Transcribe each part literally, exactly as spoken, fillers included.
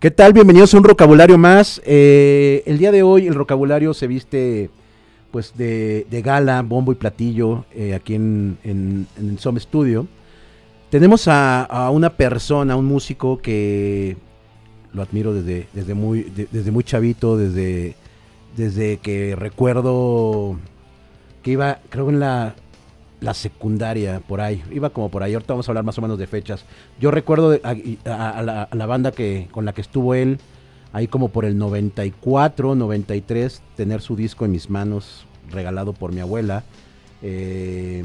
¿Qué tal? Bienvenidos a un Rocabulario más. Eh, el día de hoy el Rocabulario se viste pues de, de gala, bombo y platillo eh, aquí en, en, en el Som Studio. Tenemos a, a una persona, un músico que lo admiro desde, desde, muy, de, desde muy chavito, desde, desde que recuerdo que iba, creo en la... la secundaria, por ahí, iba como por ahí, ahorita vamos a hablar más o menos de fechas. Yo recuerdo de, a, a, a, la, a la banda que con la que estuvo él, ahí como por el noventa y cuatro, noventa y tres, tener su disco en mis manos, regalado por mi abuela, eh,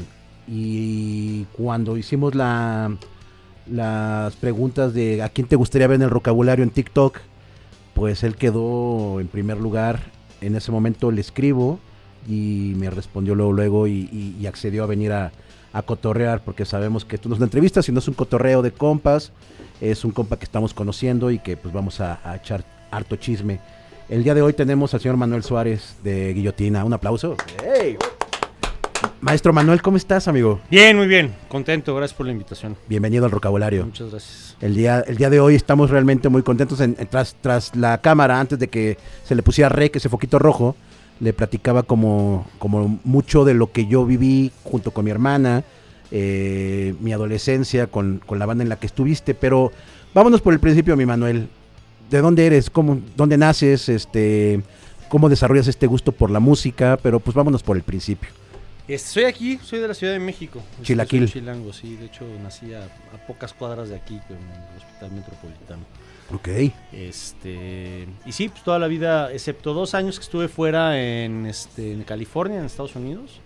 y cuando hicimos la, las preguntas de a quién te gustaría ver en el Rocabulario en TikTok, pues él quedó en primer lugar. En ese momento le escribo y me respondió luego luego y, y, y accedió a venir a, a cotorrear, porque sabemos que esto no es una entrevista, sino es un cotorreo de compas. Es un compa que estamos conociendo y que pues vamos a, a echar harto chisme. El día de hoy tenemos al señor Manuel Suárez de Guillotina. Un aplauso. ¡Hey! Maestro Manuel, ¿cómo estás, amigo? Bien, muy bien, contento, gracias por la invitación. Bienvenido al Rocabulario. Muchas gracias. El día, el día de hoy estamos realmente muy contentos. En, en, tras, tras la cámara, antes de que se le pusiera rec, ese foquito rojo, le platicaba como, como mucho de lo que yo viví junto con mi hermana, eh, mi adolescencia, con, con la banda en la que estuviste. Pero vámonos por el principio, mi Manuel. ¿De dónde eres? ¿Cómo, dónde naces? Este, ¿Cómo desarrollas este gusto por la música? Pero pues vámonos por el principio. Este, soy aquí, soy de la Ciudad de México. Chilaquil. Soy chilango, sí. De hecho, nací a, a pocas cuadras de aquí, en el Hospital Metropolitano. Ok. Este, y sí, pues toda la vida, excepto dos años que estuve fuera en, este, en California, en Estados Unidos.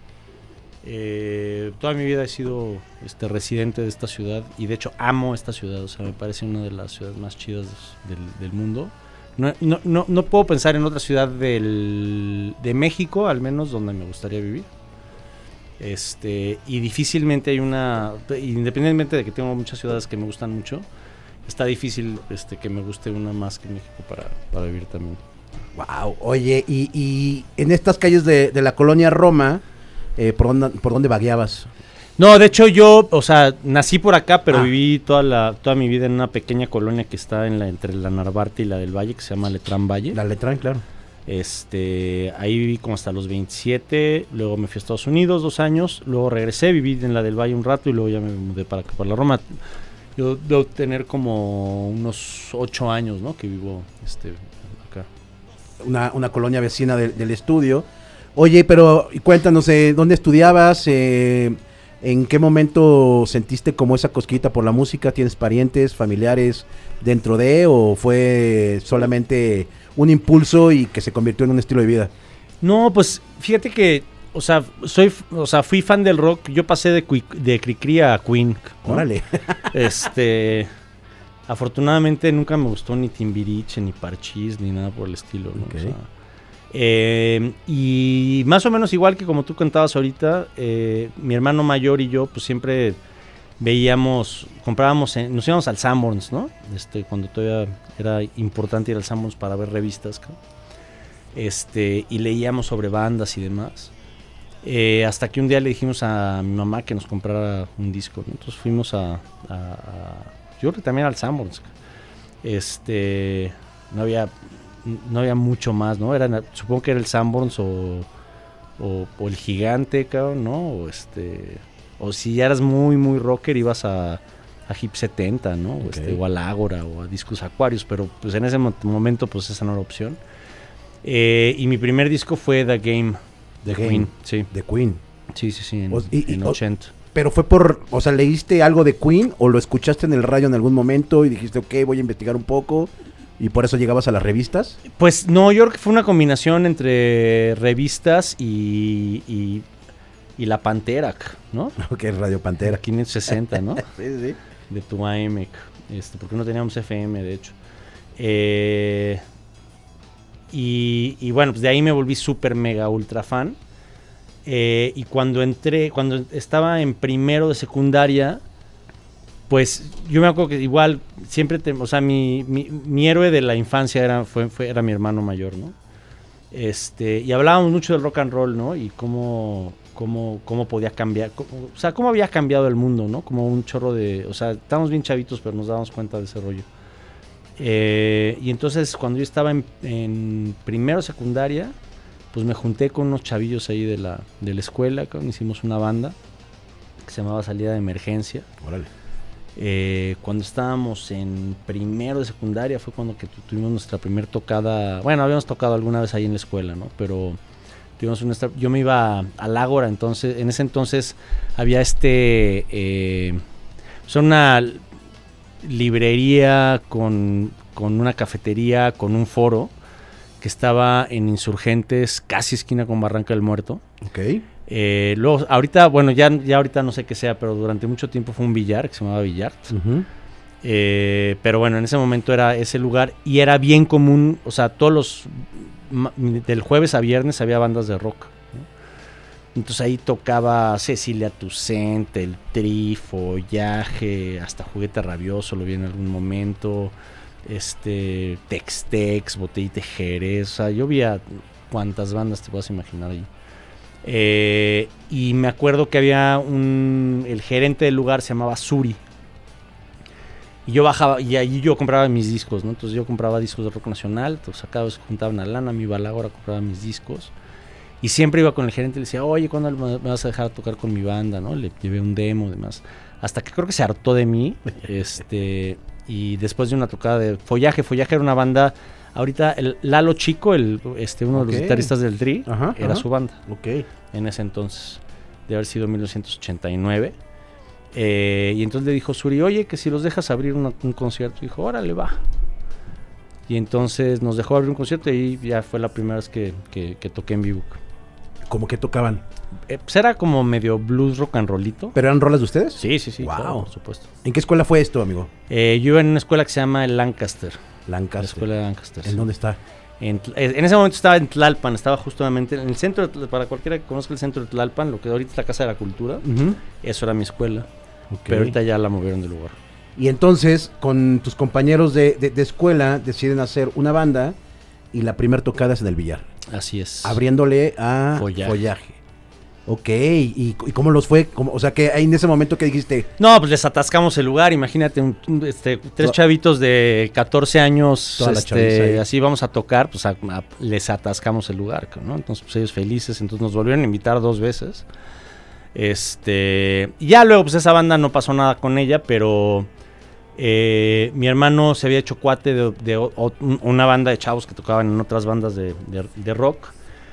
Eh, toda mi vida he sido este, residente de esta ciudad y de hecho amo esta ciudad. O sea, me parece una de las ciudades más chidas del, del mundo. No, no, no, no puedo pensar en otra ciudad del, de México, al menos, donde me gustaría vivir. Este, y difícilmente hay una, independientemente de que tengo muchas ciudades que me gustan mucho, está difícil este, que me guste una más que México para, para vivir también. Wow, oye, y, y en estas calles de, de la colonia Roma, eh, ¿por dónde, por dónde vagueabas? No, de hecho yo, o sea, nací por acá, pero ah. viví toda la toda mi vida en una pequeña colonia que está en la entre la Narvarte y la del Valle, que se llama Letrán Valle. La Letrán, claro. Este, ahí viví como hasta los veintisiete, luego me fui a Estados Unidos dos años, luego regresé, viví en la del Valle un rato y luego ya me mudé para acá, para la Roma. Yo debo tener como unos ocho años, ¿no? Que vivo este, acá. Una, una colonia vecina de, del estudio. Oye, pero cuéntanos, eh, ¿dónde estudiabas? Eh, ¿En qué momento sentiste como esa cosquillita por la música? ¿Tienes parientes, familiares dentro de? ¿O fue solamente un impulso y que se convirtió en un estilo de vida? No, pues fíjate que, o sea, soy, o sea, fui fan del rock. Yo pasé de, de Cricri a Queen, ¿no? Órale. Este, afortunadamente nunca me gustó ni Timbiriche, ni Parchís, ni nada por el estilo, ¿no? Okay. O sea, eh, y más o menos igual que como tú contabas ahorita, eh, mi hermano mayor y yo, pues siempre veíamos, comprábamos, en, nos íbamos al Sanborns, ¿no? Este, cuando todavía era importante ir al Sanborns para ver revistas, ¿no? Este, y leíamos sobre bandas y demás. Eh, hasta que un día le dijimos a mi mamá que nos comprara un disco, ¿no? Entonces fuimos a, a, a yo creo que también al Sanborns. Este, no había no había mucho más, ¿no? Era, supongo que era el Sanborns o, o, o el Gigante, cabrón, ¿no? O este, o si ya eras muy muy rocker ibas a, a Hip setenta, ¿no? Okay. O, este, o al Ágora o a Discos Aquarius, pero pues en ese momento pues esa no era opción. Eh, y mi primer disco fue The Game. The Queen, Game, sí. De Queen. Sí, sí, sí, en, o, y, en y, ochenta. Pero fue por, o sea, ¿leíste algo de Queen o lo escuchaste en el radio en algún momento y dijiste, ok, voy a investigar un poco y por eso llegabas a las revistas? Pues no, yo creo que fue una combinación entre revistas y, y, y La Pantera, ¿no? Ok, Radio Pantera. quinientos sesenta, ¿no? Sí, sí. De tu A M, este, porque no teníamos F M, de hecho. Eh... Y, y bueno, pues de ahí me volví súper mega ultra fan. Eh, y cuando entré, cuando estaba en primero de secundaria, pues yo me acuerdo que igual siempre, te, o sea, mi, mi, mi héroe de la infancia era, fue, fue, era mi hermano mayor, ¿no? Este, y hablábamos mucho del rock and roll, ¿no? Y cómo, cómo, cómo podía cambiar, cómo, o sea, cómo había cambiado el mundo, ¿no? Como un chorro de, o sea, estábamos bien chavitos, pero nos dábamos cuenta de ese rollo. Eh, y entonces cuando yo estaba en, en primero secundaria, pues me junté con unos chavillos ahí de la, de la escuela, cabrón, hicimos una banda que se llamaba Salida de Emergencia. Órale. Eh, cuando estábamos en primero de secundaria fue cuando que tu- tuvimos nuestra primer tocada. Bueno, habíamos tocado alguna vez ahí en la escuela, ¿no? Pero tuvimos una, yo me iba a, al Ágora, entonces, en ese entonces había este, eh, son una librería con, con una cafetería, con un foro que estaba en Insurgentes, casi esquina con Barranca del Muerto. Ok. Eh, luego, ahorita, bueno, ya, ya ahorita no sé qué sea, pero durante mucho tiempo fue un billar que se llamaba Billard. Uh-huh. Eh, pero bueno, en ese momento era ese lugar y era bien común, o sea, todos los, ma- del jueves a viernes había bandas de rock, ¿no? Entonces ahí tocaba Cecilia Toussaint, El Tri, Follaje, hasta Juguete Rabioso, lo vi en algún momento, este, Tex-Tex, Botellita de Jerez, o sea, yo vi a cuántas bandas te puedas imaginar ahí. Eh, y me acuerdo que había un, el gerente del lugar se llamaba Suri. Y yo bajaba, y ahí yo compraba mis discos, ¿no? Entonces yo compraba discos de rock nacional, entonces acá juntaba una lana, me iba a la hora, compraba mis discos. Y siempre iba con el gerente y le decía, oye, ¿cuándo me vas a dejar tocar con mi banda, no? Le llevé un demo, demás. Hasta que creo que se hartó de mí, este, y después de una tocada de Follaje, Follaje era una banda, ahorita el Lalo Chico, el, este, uno Ok. de los guitarristas del Tri, Ajá, era ajá. su banda Ok. en ese entonces, de haber sido mil novecientos ochenta y nueve. Eh, y entonces le dijo Suri, oye, que si los dejas abrir una- un concierto. Y dijo, órale, va. Y entonces nos dejó abrir un concierto y ya fue la primera vez que, que, que toqué en vivo. ¿Cómo que tocaban? Eh, pues era como medio blues rock and rollito. ¿Pero eran rolas de ustedes? Sí, sí, sí, Wow. claro, por supuesto. ¿En qué escuela fue esto, amigo? Eh, yo iba en una escuela que se llama el Lancaster. La Lancaster. escuela de Lancaster. ¿En sí. dónde está? En, Tl- eh, en ese momento estaba en Tlalpan, estaba justamente en el centro, de Tl- para cualquiera que conozca el centro de Tlalpan, lo que ahorita es la Casa de la Cultura, Uh-huh. eso era mi escuela, Ok. pero ahorita ya la movieron de lugar. Y entonces, con tus compañeros de, de- de escuela, deciden hacer una banda y la primer tocada es en el billar, Así es. abriéndole a Follaje. Follaje. Ok, ¿y, y cómo los fue? ¿Cómo- o sea, que ahí en ese momento que dijiste, No, pues les atascamos el lugar, imagínate, un- un, este, tres To- chavitos de catorce años, Toda la chaviza ahí. este, así vamos a tocar, pues a- a- les atascamos el lugar, ¿no? Entonces, pues ellos felices, entonces nos volvieron a invitar dos veces. Este, y ya luego, pues esa banda no pasó nada con ella, pero eh, mi hermano se había hecho cuate de, de o- o- una banda de chavos que tocaban en otras bandas de, de- de rock.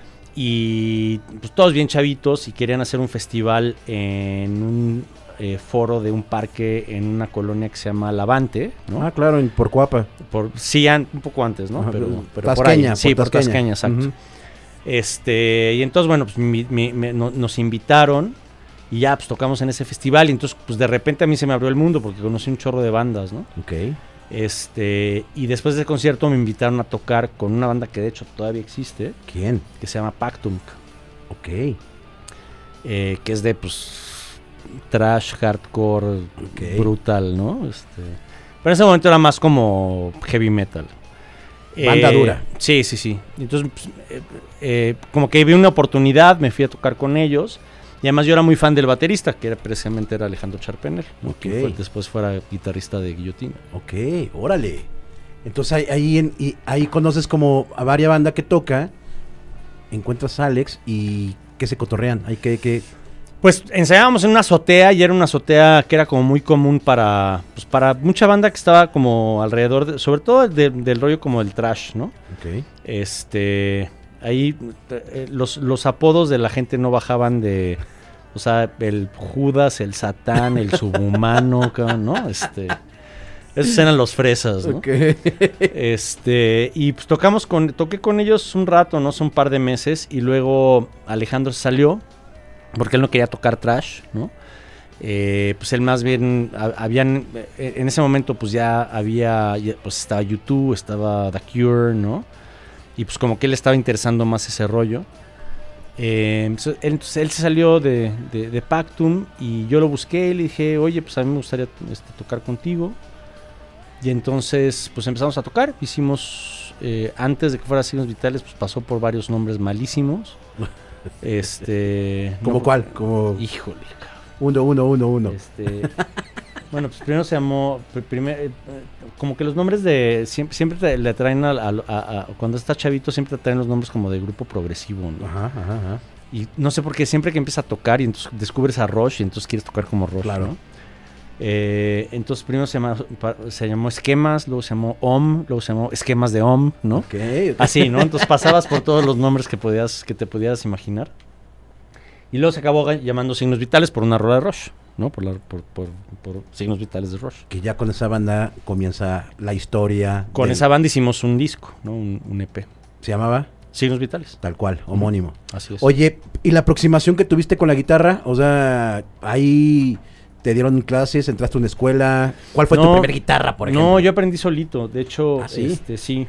Y pues todos bien chavitos y querían hacer un festival en un eh, foro de un parque en una colonia que se llama Lavante, ¿no? ah, claro, en Porcuapa. Por, sí, an- un poco antes, ¿no? Ajá, Pero, pero Tasqueña, por ahí. Sí, por por Tasqueña. Tasqueña, exacto. Ujú. Este, y entonces, bueno, pues mi- mi- me- no- nos invitaron y ya pues tocamos en ese festival y entonces pues de repente a mí se me abrió el mundo porque conocí un chorro de bandas, ¿no? Ok. Este, y después del concierto me invitaron a tocar con una banda que de hecho todavía existe, ¿Quién? que se llama Pactum, Ok. eh, que es de pues trash, hardcore, Ok. brutal, ¿no? Este, pero en ese momento era más como heavy metal. Banda Eh, dura. Sí, sí, sí. Entonces, pues, eh, eh, como que vi una oportunidad, me fui a tocar con ellos. Y además yo era muy fan del baterista, que era, precisamente era Alejandro Charpenel, ¿no? Ok. Que fue- después fuera guitarrista de Guillotina. Ok, órale. Entonces ahí, ahí, en- y ahí conoces como a varias bandas que toca, encuentras a Alex y que se cotorrean. Hay que, que Pues ensayábamos en una azotea y era una azotea que era como muy común para, pues, para mucha banda que estaba como alrededor, de- sobre todo de- del rollo como el trash, ¿no? Ok. Este, ahí eh, los, los apodos de la gente no bajaban de, o sea, el Judas, el Satán, el Subhumano, cabrón, ¿no? Este, esos eran los fresas, ¿no? Ok. Este, y pues tocamos con, toqué con ellos un rato, ¿no? Son un par de meses y luego Alejandro salió porque él no quería tocar trash, ¿no? Eh, pues él más bien, ha- habían, eh, en ese momento pues ya había, ya, pues estaba U dos, estaba The Cure, ¿no? Y pues como que él estaba interesando más ese rollo. Eh, entonces, él, entonces, él se salió de, de, de Pactum y yo lo busqué y le dije, oye, pues a mí me gustaría este, tocar contigo. Y entonces pues empezamos a tocar, hicimos, eh, antes de que fuera Signos Vitales, pues pasó por varios nombres malísimos. Este, ¿Cómo no- cuál? Como Híjole, cabrón. uno, uno, uno, uno. Este, Bueno, pues primero se llamó, pr- primer, eh, como que los nombres de, siempre, siempre te, le traen a, a, a- a- cuando estás chavito siempre te traen los nombres como de grupo progresivo, ¿no? Ajá, ajá, ajá. Y no sé por qué siempre que empiezas a tocar y entonces descubres a Rush y entonces quieres tocar como Rush, Claro. ¿no? Eh, entonces primero se, llama, pa- se llamó Esquemas, luego se llamó O M, luego se llamó Esquemas de O M, ¿no? Ok. Así, ¿no? Entonces pasabas por todos los nombres que podías, que te podías imaginar. Y luego se acabó ga- llamando Signos Vitales por una rola de Rush, ¿no? Por, la- por, por, por Signos Vitales de Rush. Que ya con esa banda comienza la historia. Con del- esa banda hicimos un disco, ¿no? Un, un E P. Se llamaba Signos Vitales. tal cual, homónimo. Así es. Oye, ¿y la aproximación que tuviste con la guitarra? O sea, ahí te dieron clases, entraste a una escuela. ¿Cuál fue tu No, primera guitarra, por ejemplo? No, yo aprendí solito. De hecho, ¿Ah, sí? este, sí.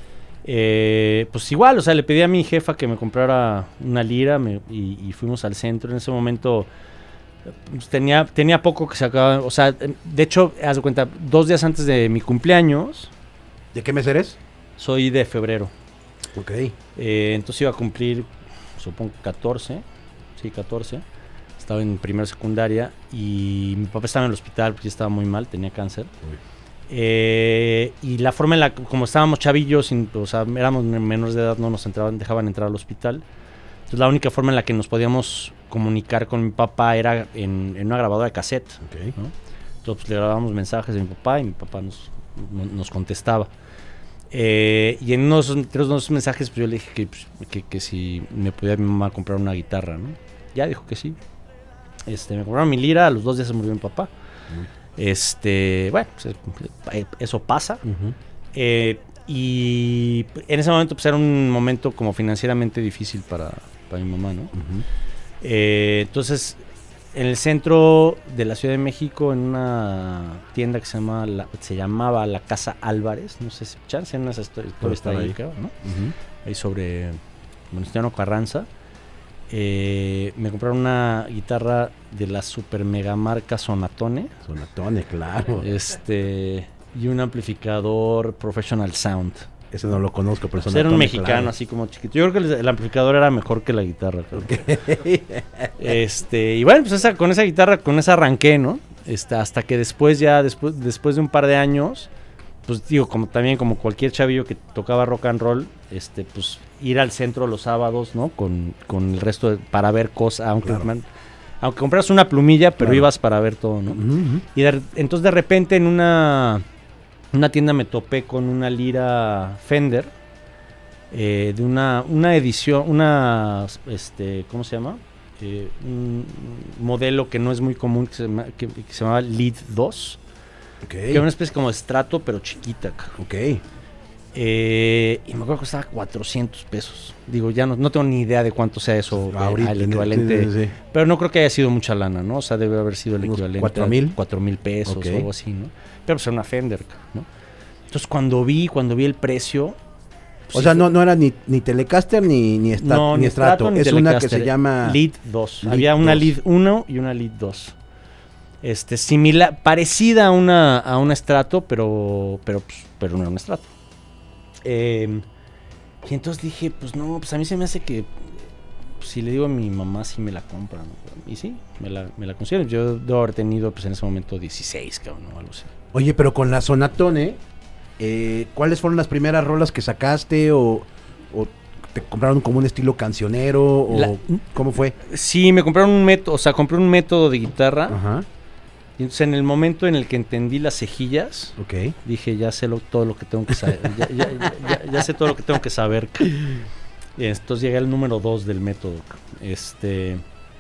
Eh, pues igual, o sea, le pedí a mi jefa que me comprara una lira me- y, y fuimos al centro. En ese momento pues, tenía, tenía poco que se acababa. O sea, de hecho, haz de cuenta, dos días antes de mi cumpleaños, ¿De qué mes eres? soy de febrero. Ok. Eh, entonces iba a cumplir, supongo, catorce. Sí, catorce. Estaba en primera secundaria y mi papá estaba en el hospital porque ya estaba muy mal, tenía cáncer. Eh, y la forma en la como estábamos chavillos, sin- o sea, éramos menores de edad, no nos entraban, dejaban entrar al hospital. Entonces la única forma en la que nos podíamos comunicar con mi papá era en, en una grabadora de cassette. Ok. ¿no? Entonces pues, le grabábamos mensajes a mi papá y mi papá nos, no- nos contestaba. Eh, y en unos, entre unos mensajes pues yo le dije que, pues, que, que si me podía mi mamá comprar una guitarra, ¿no? Ya dijo que sí. Este, me compraron mi lira, a los dos días se murió mi papá. Este, bueno, pues, eh, eso pasa. Ujú. Eh, y en ese momento pues era un momento como financieramente difícil para, para mi mamá, ¿no? Ujú. Eh, entonces, en el centro de la Ciudad de México, en una tienda que se llama la, se llamaba la Casa Álvarez, no sé si chance en esa historia Puede está estar ahí, ahí. creo, ¿no? Ujú. Ahí sobre Venustiano Carranza. Eh, me compraron una guitarra de la super mega marca Sonatone. Sonatone, claro. Este y un amplificador Professional Sound. Ese no lo conozco, pero Pues era un Sonatone, mexicano claro. así como chiquito. Yo creo que el, el amplificador era mejor que la guitarra. creo. Ok. Este, y bueno, pues esa, con esa guitarra, con esa arranqué, ¿no? Este, hasta que después ya, después, después de un par de años, pues digo, como también como cualquier chavillo que tocaba rock and roll, este, pues ir al centro los sábados, ¿no? Con, con el resto de- para ver cosas, aunque, Claro. man- aunque compras una plumilla, pero Claro. ibas para ver todo, ¿no? Ujú, ujú. Y de- entonces de repente en una, una tienda me topé con una lira Fender, eh, de una, una edición, una, este, ¿cómo se llama? Eh, un modelo que no es muy común, que se, llama- que, que se llamaba Lead dos, que era una Ok. especie como de estrato, pero chiquita. ca- Ok. Eh, y me acuerdo que costaba cuatrocientos pesos. Digo, ya no, no tengo ni idea de cuánto sea eso, eh, Ahorita, el equivalente. sí, sí, sí. Pero no creo que haya sido mucha lana, ¿no? O sea, debe haber sido el Unos equivalente ¿cuatro a mil? cuatro mil pesos Ok. o algo así, ¿no? Pero pues era una Fender, ¿no? Entonces cuando vi, cuando vi el precio... pues, O sí sea, fue- no, no era ni, ni Telecaster ni, ni, esta- no, ni Strato. ni Es una que Telecaster, se llama Lead dos. Lead Había una dos. Lead uno y una Lead dos. Este, similar, parecida a una, a una Strato, pero, pero, pues, pero no era una Strato. Eh, y entonces dije, pues no, pues a mí se me hace que pues, si le digo a mi mamá, sí me la compra, ¿no? Y sí, me la, me la considero. Yo debo haber tenido, pues en ese momento, dieciséis, cabrón, o algo así. Oye, pero con la Sonatone, eh, ¿cuáles fueron las primeras rolas que sacaste o, o te compraron como un estilo cancionero o La- cómo fue? Sí, me compraron un método, o sea, compré un método de guitarra. Ajá, Y entonces en el momento en el que entendí las cejillas, ok. dije, ya sé lo- todo lo que tengo que saber. ya, ya- ya- ya- ya sé todo lo que tengo que saber. Y entonces llegué al número dos del método. Este.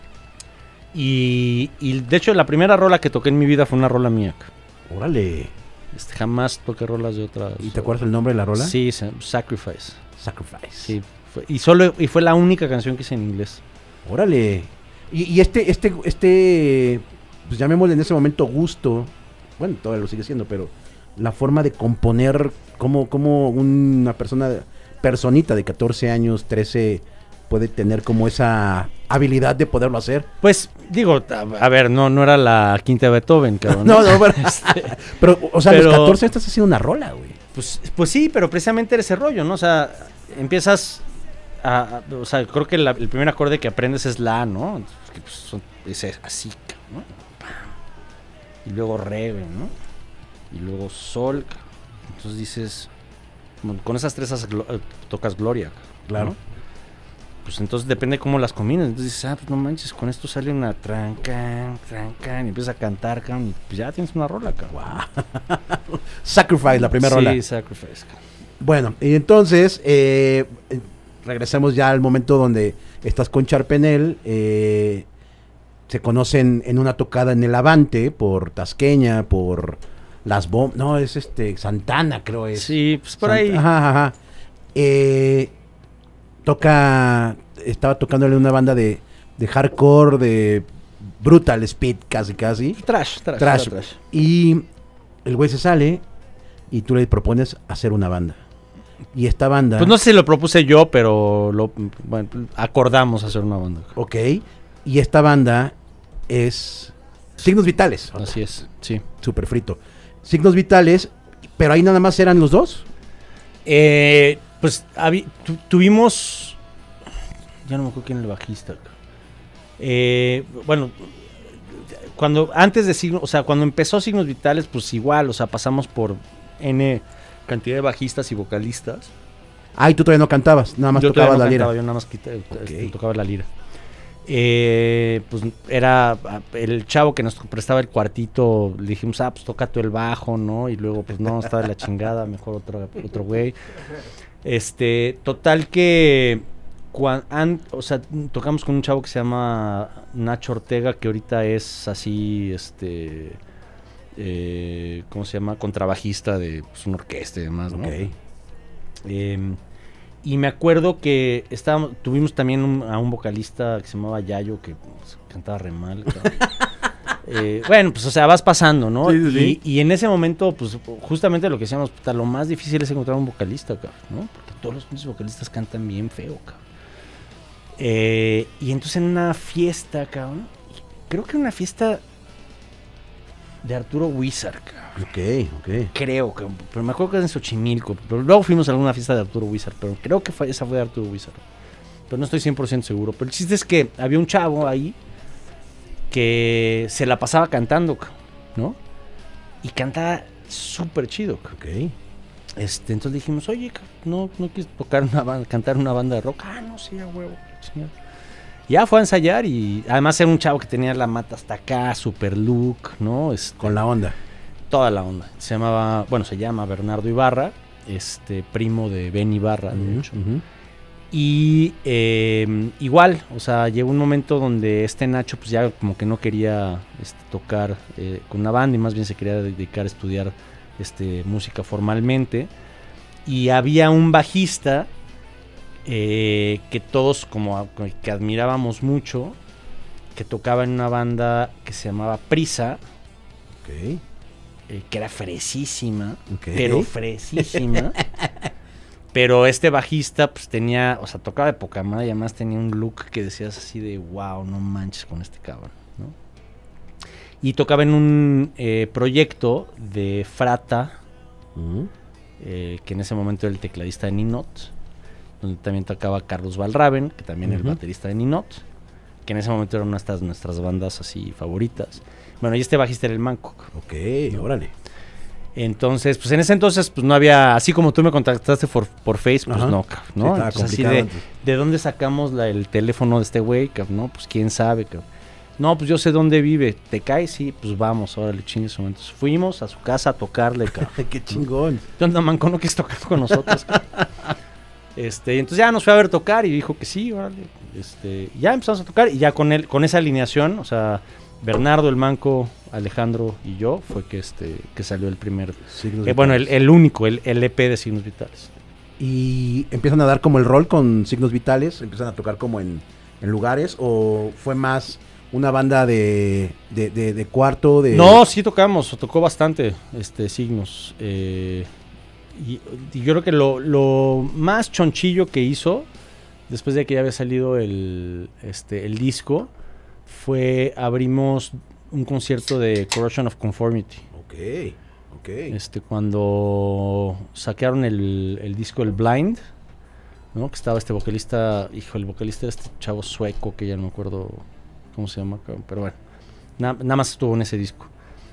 Y, y de hecho, la primera rola que toqué en mi vida fue una rola mía. Órale. Este, jamás toqué rolas de otras. ¿Y te acuerdas el nombre de la rola? Sí, se- Sacrifice. Sacrifice. Sí, fue- y solo y fue la única canción que hice en inglés. Órale. Y, y este, este, este, pues llamémosle en ese momento gusto, bueno, todavía lo sigue siendo, pero la forma de componer, como, como una persona, personita de catorce años, trece, puede tener como esa habilidad de poderlo hacer. Pues, digo, a, a ver, no, no era la quinta de Beethoven, cabrón. No, no, pero, Este, pero, o sea, a pero- los catorce estás haciendo una rola, güey. Pues, pues sí, pero precisamente era ese rollo, ¿no? O sea, empiezas a, a- o sea, creo que la- el primer acorde que aprendes es la, ¿no? Que, pues, son- es así, ¿no? y luego Rebe, ¿no? Y luego Sol, cabrón. Entonces dices, con esas tres haces, tocas Gloria, Claro. ¿no? Pues entonces depende cómo las combines. Entonces dices, ah, pues no manches, con esto sale una trancan, trancan, y empiezas a cantar, cabrón, y pues ya tienes una rola, cabrón. Wow. Sacrifice, la primera sí, rola. Sí, Sacrifice, cabrón. Bueno, y entonces eh, regresamos ya al momento donde estás con Charpenel. Eh, se conocen en una tocada en el Avante por Tasqueña, por Las Bombas. No, es este Santana, creo es. Sí, pues por Sant- ahí. Ajá, ajá. Eh, toca, estaba tocándole una banda de, de hardcore, de brutal speed, casi, casi. Trash, trash. Trash. trash. Y el güey se sale y tú le propones hacer una banda. Y esta banda... Pues no sé si lo propuse yo, pero lo, bueno, acordamos hacer una banda. Ok. Y esta banda es Signos Vitales. Así es, sí. Súper frito. Signos Vitales, pero ahí nada más eran los dos. Eh, pues habi- tu- tuvimos... Ya no me acuerdo quién era el bajista. Eh, bueno, cuando antes de Signos, o sea, cuando empezó Signos Vitales, pues igual, o sea, pasamos por N cantidad de bajistas y vocalistas. Ah, y tú todavía no cantabas, nada más Yo tocabas todavía no la lira. cantaba, yo nada más quité- Ok. este, tocaba la lira. Eh, pues era el chavo que nos prestaba el cuartito, le dijimos, ah, pues toca tú el bajo, ¿no? Y luego, pues no, está de la chingada, mejor otro otro güey. Este, total que, cuan, an, o sea, tocamos con un chavo que se llama Nacho Ortega, que ahorita es así, este, eh, ¿cómo se llama? Contrabajista de pues, una orquesta y demás, ¿no? Ok. Eh, y me acuerdo que estábamos, tuvimos también un, a un vocalista que se llamaba Yayo, que pues, cantaba re mal. eh, bueno, pues o sea, vas pasando, ¿no? Sí, sí, sí. Y, y en ese momento, pues justamente lo que decíamos, puta, lo más difícil es encontrar un vocalista, cabrón, ¿no? Porque todos los pinches vocalistas cantan bien feo, cabrón. Eh, y entonces en una fiesta, cabrón, creo que una fiesta de Arturo Wizard, cabrón. Ok, ok. Creo que, pero me acuerdo que era en Xochimilco, pero luego fuimos a alguna fiesta de Arturo Wizard, pero creo que fue, esa fue de Arturo Wizard, pero no estoy cien por ciento seguro. Pero el chiste es que había un chavo ahí que se la pasaba cantando, ¿no? Y cantaba súper chido. Ok. Este, entonces dijimos, oye, no, no quieres tocar una banda, cantar una banda de rock. Ah, no, sí, a huevo, señor. Ya fue a ensayar y además era un chavo que tenía la mata hasta acá, super look, ¿no? Este, Con la onda. toda la onda. Se llamaba, bueno, se llama Bernardo Ibarra, este primo de Ben Ibarra, de Uh-huh, hecho. uh-huh. Y eh, igual, o sea, llegó un momento donde este Nacho pues ya como que no quería este, tocar eh, con una banda y más bien se quería dedicar a estudiar este, música formalmente. Y había un bajista eh, que todos como que admirábamos mucho, que tocaba en una banda que se llamaba Prisa, Ok. eh, que era fresísima, Ok. pero fresísima. Pero este bajista, pues tenía, o sea, tocaba de poca madre y además tenía un look que decías así de, wow, no manches con este cabrón, ¿no? Y tocaba en un eh, proyecto de Frata, Uh-huh. eh, que en ese momento era el tecladista de Ninot, donde también tocaba Carlos Valraven, que también era Uh-huh. el baterista de Ninot, que en ese momento era una de estas, nuestras bandas así favoritas. Bueno, y este bajista era el Manco. Ok, órale. Entonces, pues en ese entonces, pues no había, así como tú me contactaste por, por Facebook, pues Ajá. no, cabrón, ¿no? Sí, estaba Entonces, así complicado de, antes. ¿de dónde sacamos la- el teléfono de este güey, cabrón? No, pues quién sabe, cabrón. No, pues yo sé dónde vive. ¿Te cae? Sí, pues vamos, órale, chingue su momento. Entonces, fuimos a su casa a tocarle, cabrón. Qué chingón. ¿Qué onda, manco? ¿No quieres tocar con nosotros, cabrón? Este, y entonces ya nos fue a ver tocar y dijo que sí, órale. Este, ya empezamos a tocar y ya con él, con esa alineación, o sea, Bernardo, el Manco, Alejandro y yo, fue que este, que salió el primer, Signos eh, bueno, el, Vitales. el único, el, el E P de Signos Vitales. Y empiezan a dar como el rol con Signos Vitales, empiezan a tocar como en, en lugares, o fue más una banda de, de, de, de cuarto, de... No, sí tocamos, tocó bastante este Signos. eh, y, y yo creo que lo, lo más chonchillo que hizo, después de que ya había salido el, este, el disco, fue abrimos un concierto de Corrosion of Conformity. Ok, ok. Este, cuando sacaron el, el disco El Blind, ¿no? Que estaba este vocalista, hijo, el vocalista de este chavo sueco que ya no me acuerdo cómo se llama, cabrón, pero bueno, na- nada más estuvo en ese disco.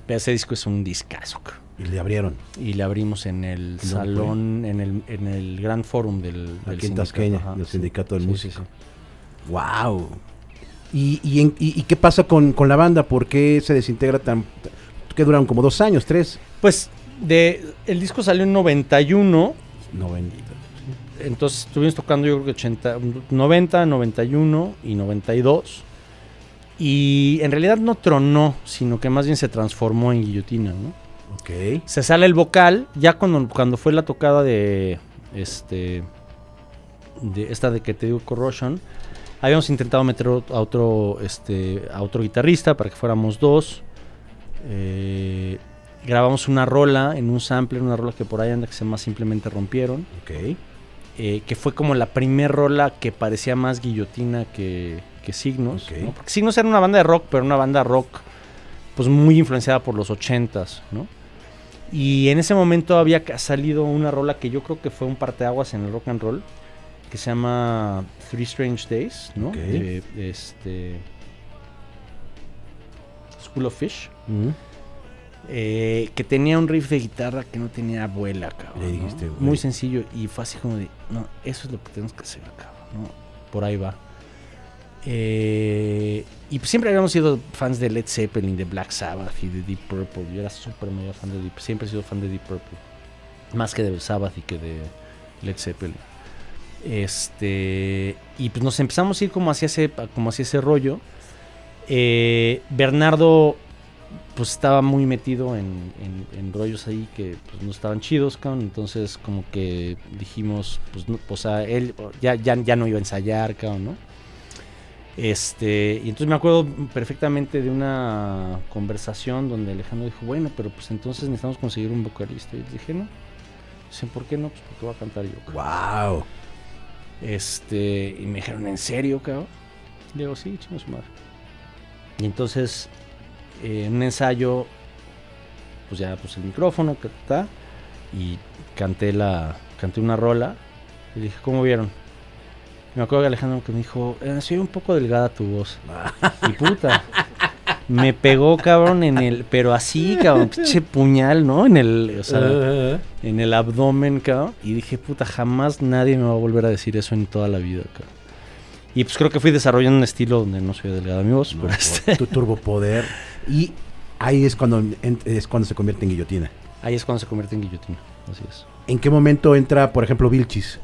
Ese disco es un discazo. Y le abrieron. Y le abrimos en el No salón, en el, en el gran fórum del, del Aquí en Tasqueña, Ajá, del sí. sindicato del Sí, músico. sí, sí. ¡Wow! ¿Y, y, en- y- y qué pasa con, con la banda? ¿Por qué se desintegra tan...? ¿Qué duraron? ¿Como dos años, tres? Pues de, el disco salió en noventa y uno, noventa. entonces estuvimos tocando yo creo que ochenta, noventa, noventa y uno y noventa y dos. Y en realidad no tronó, sino que más bien se transformó en Guillotina, ¿no? Ok. Se sale el vocal, ya cuando, cuando fue la tocada de este de esta de que te digo, Corrosion, habíamos intentado meter a otro este a otro guitarrista para que fuéramos dos. Eh, grabamos una rola en un sampler, una rola que por ahí anda que se llama Simplemente Rompieron, Ok. eh, que fue como la primer rola que parecía más Guillotina que, que Signos, Ok. ¿no? Porque Signos era una banda de rock, pero una banda rock pues muy influenciada por los ochentas, ¿no? Y en ese momento había ca- salido una rola que yo creo que fue un parteaguas en el rock and roll, que se llama Three Strange Days, ¿no? Ok. De, de este School of Fish, Mm. eh, que tenía un riff de guitarra que no tenía abuela, cabrón. Le ¿no? dijiste, güey. Muy sencillo, y fue así como de, no, eso es lo que tenemos que hacer, cabrón, ¿no? Por ahí va. Eh, y pues siempre habíamos sido fans de Led Zeppelin, de Black Sabbath y de Deep Purple. Yo era súper mega fan de Deep, siempre he sido fan de Deep Purple, más que de Sabbath y que de Led Zeppelin. Este, y pues nos empezamos a ir como hacia ese, como hacia ese rollo. Eh, Bernardo pues estaba muy metido en, en, en rollos ahí que pues no estaban chidos, cabrón. Entonces como que dijimos, pues no, o sea, él ya, ya, ya no iba a ensayar, cabrón, ¿no? Este, y entonces me acuerdo perfectamente de una conversación donde Alejandro dijo, bueno, pero pues entonces necesitamos conseguir un vocalista. Y dije, no. Dicen, ¿por qué no? Pues porque voy a cantar yo, cabrón. ¡Wow! Este, y me dijeron, ¿en serio, cabrón? Y le digo, sí, chingos madre. Y entonces, eh, en un ensayo, pues ya puse el micrófono, ta, ta, ta, y canté la, canté una rola. Y dije, ¿cómo vieron? Y me acuerdo de Alejandro que me dijo, eh, soy un poco delgada tu voz. Y puta, me pegó, cabrón, en el, pero así, cabrón, pinche puñal, ¿no? En el, o sea, Uh, en el abdomen, cabrón. Y dije, puta, jamás nadie me va a volver a decir eso en toda la vida, cabrón. Y pues creo que fui desarrollando un estilo donde no soy delgada mi voz, no, pero este, tu turbopoder. Y ahí es cuando, en- es cuando se convierte en Guillotina. ahí es cuando se convierte en Guillotina. Así es. ¿En qué momento entra, por ejemplo, Vilchis?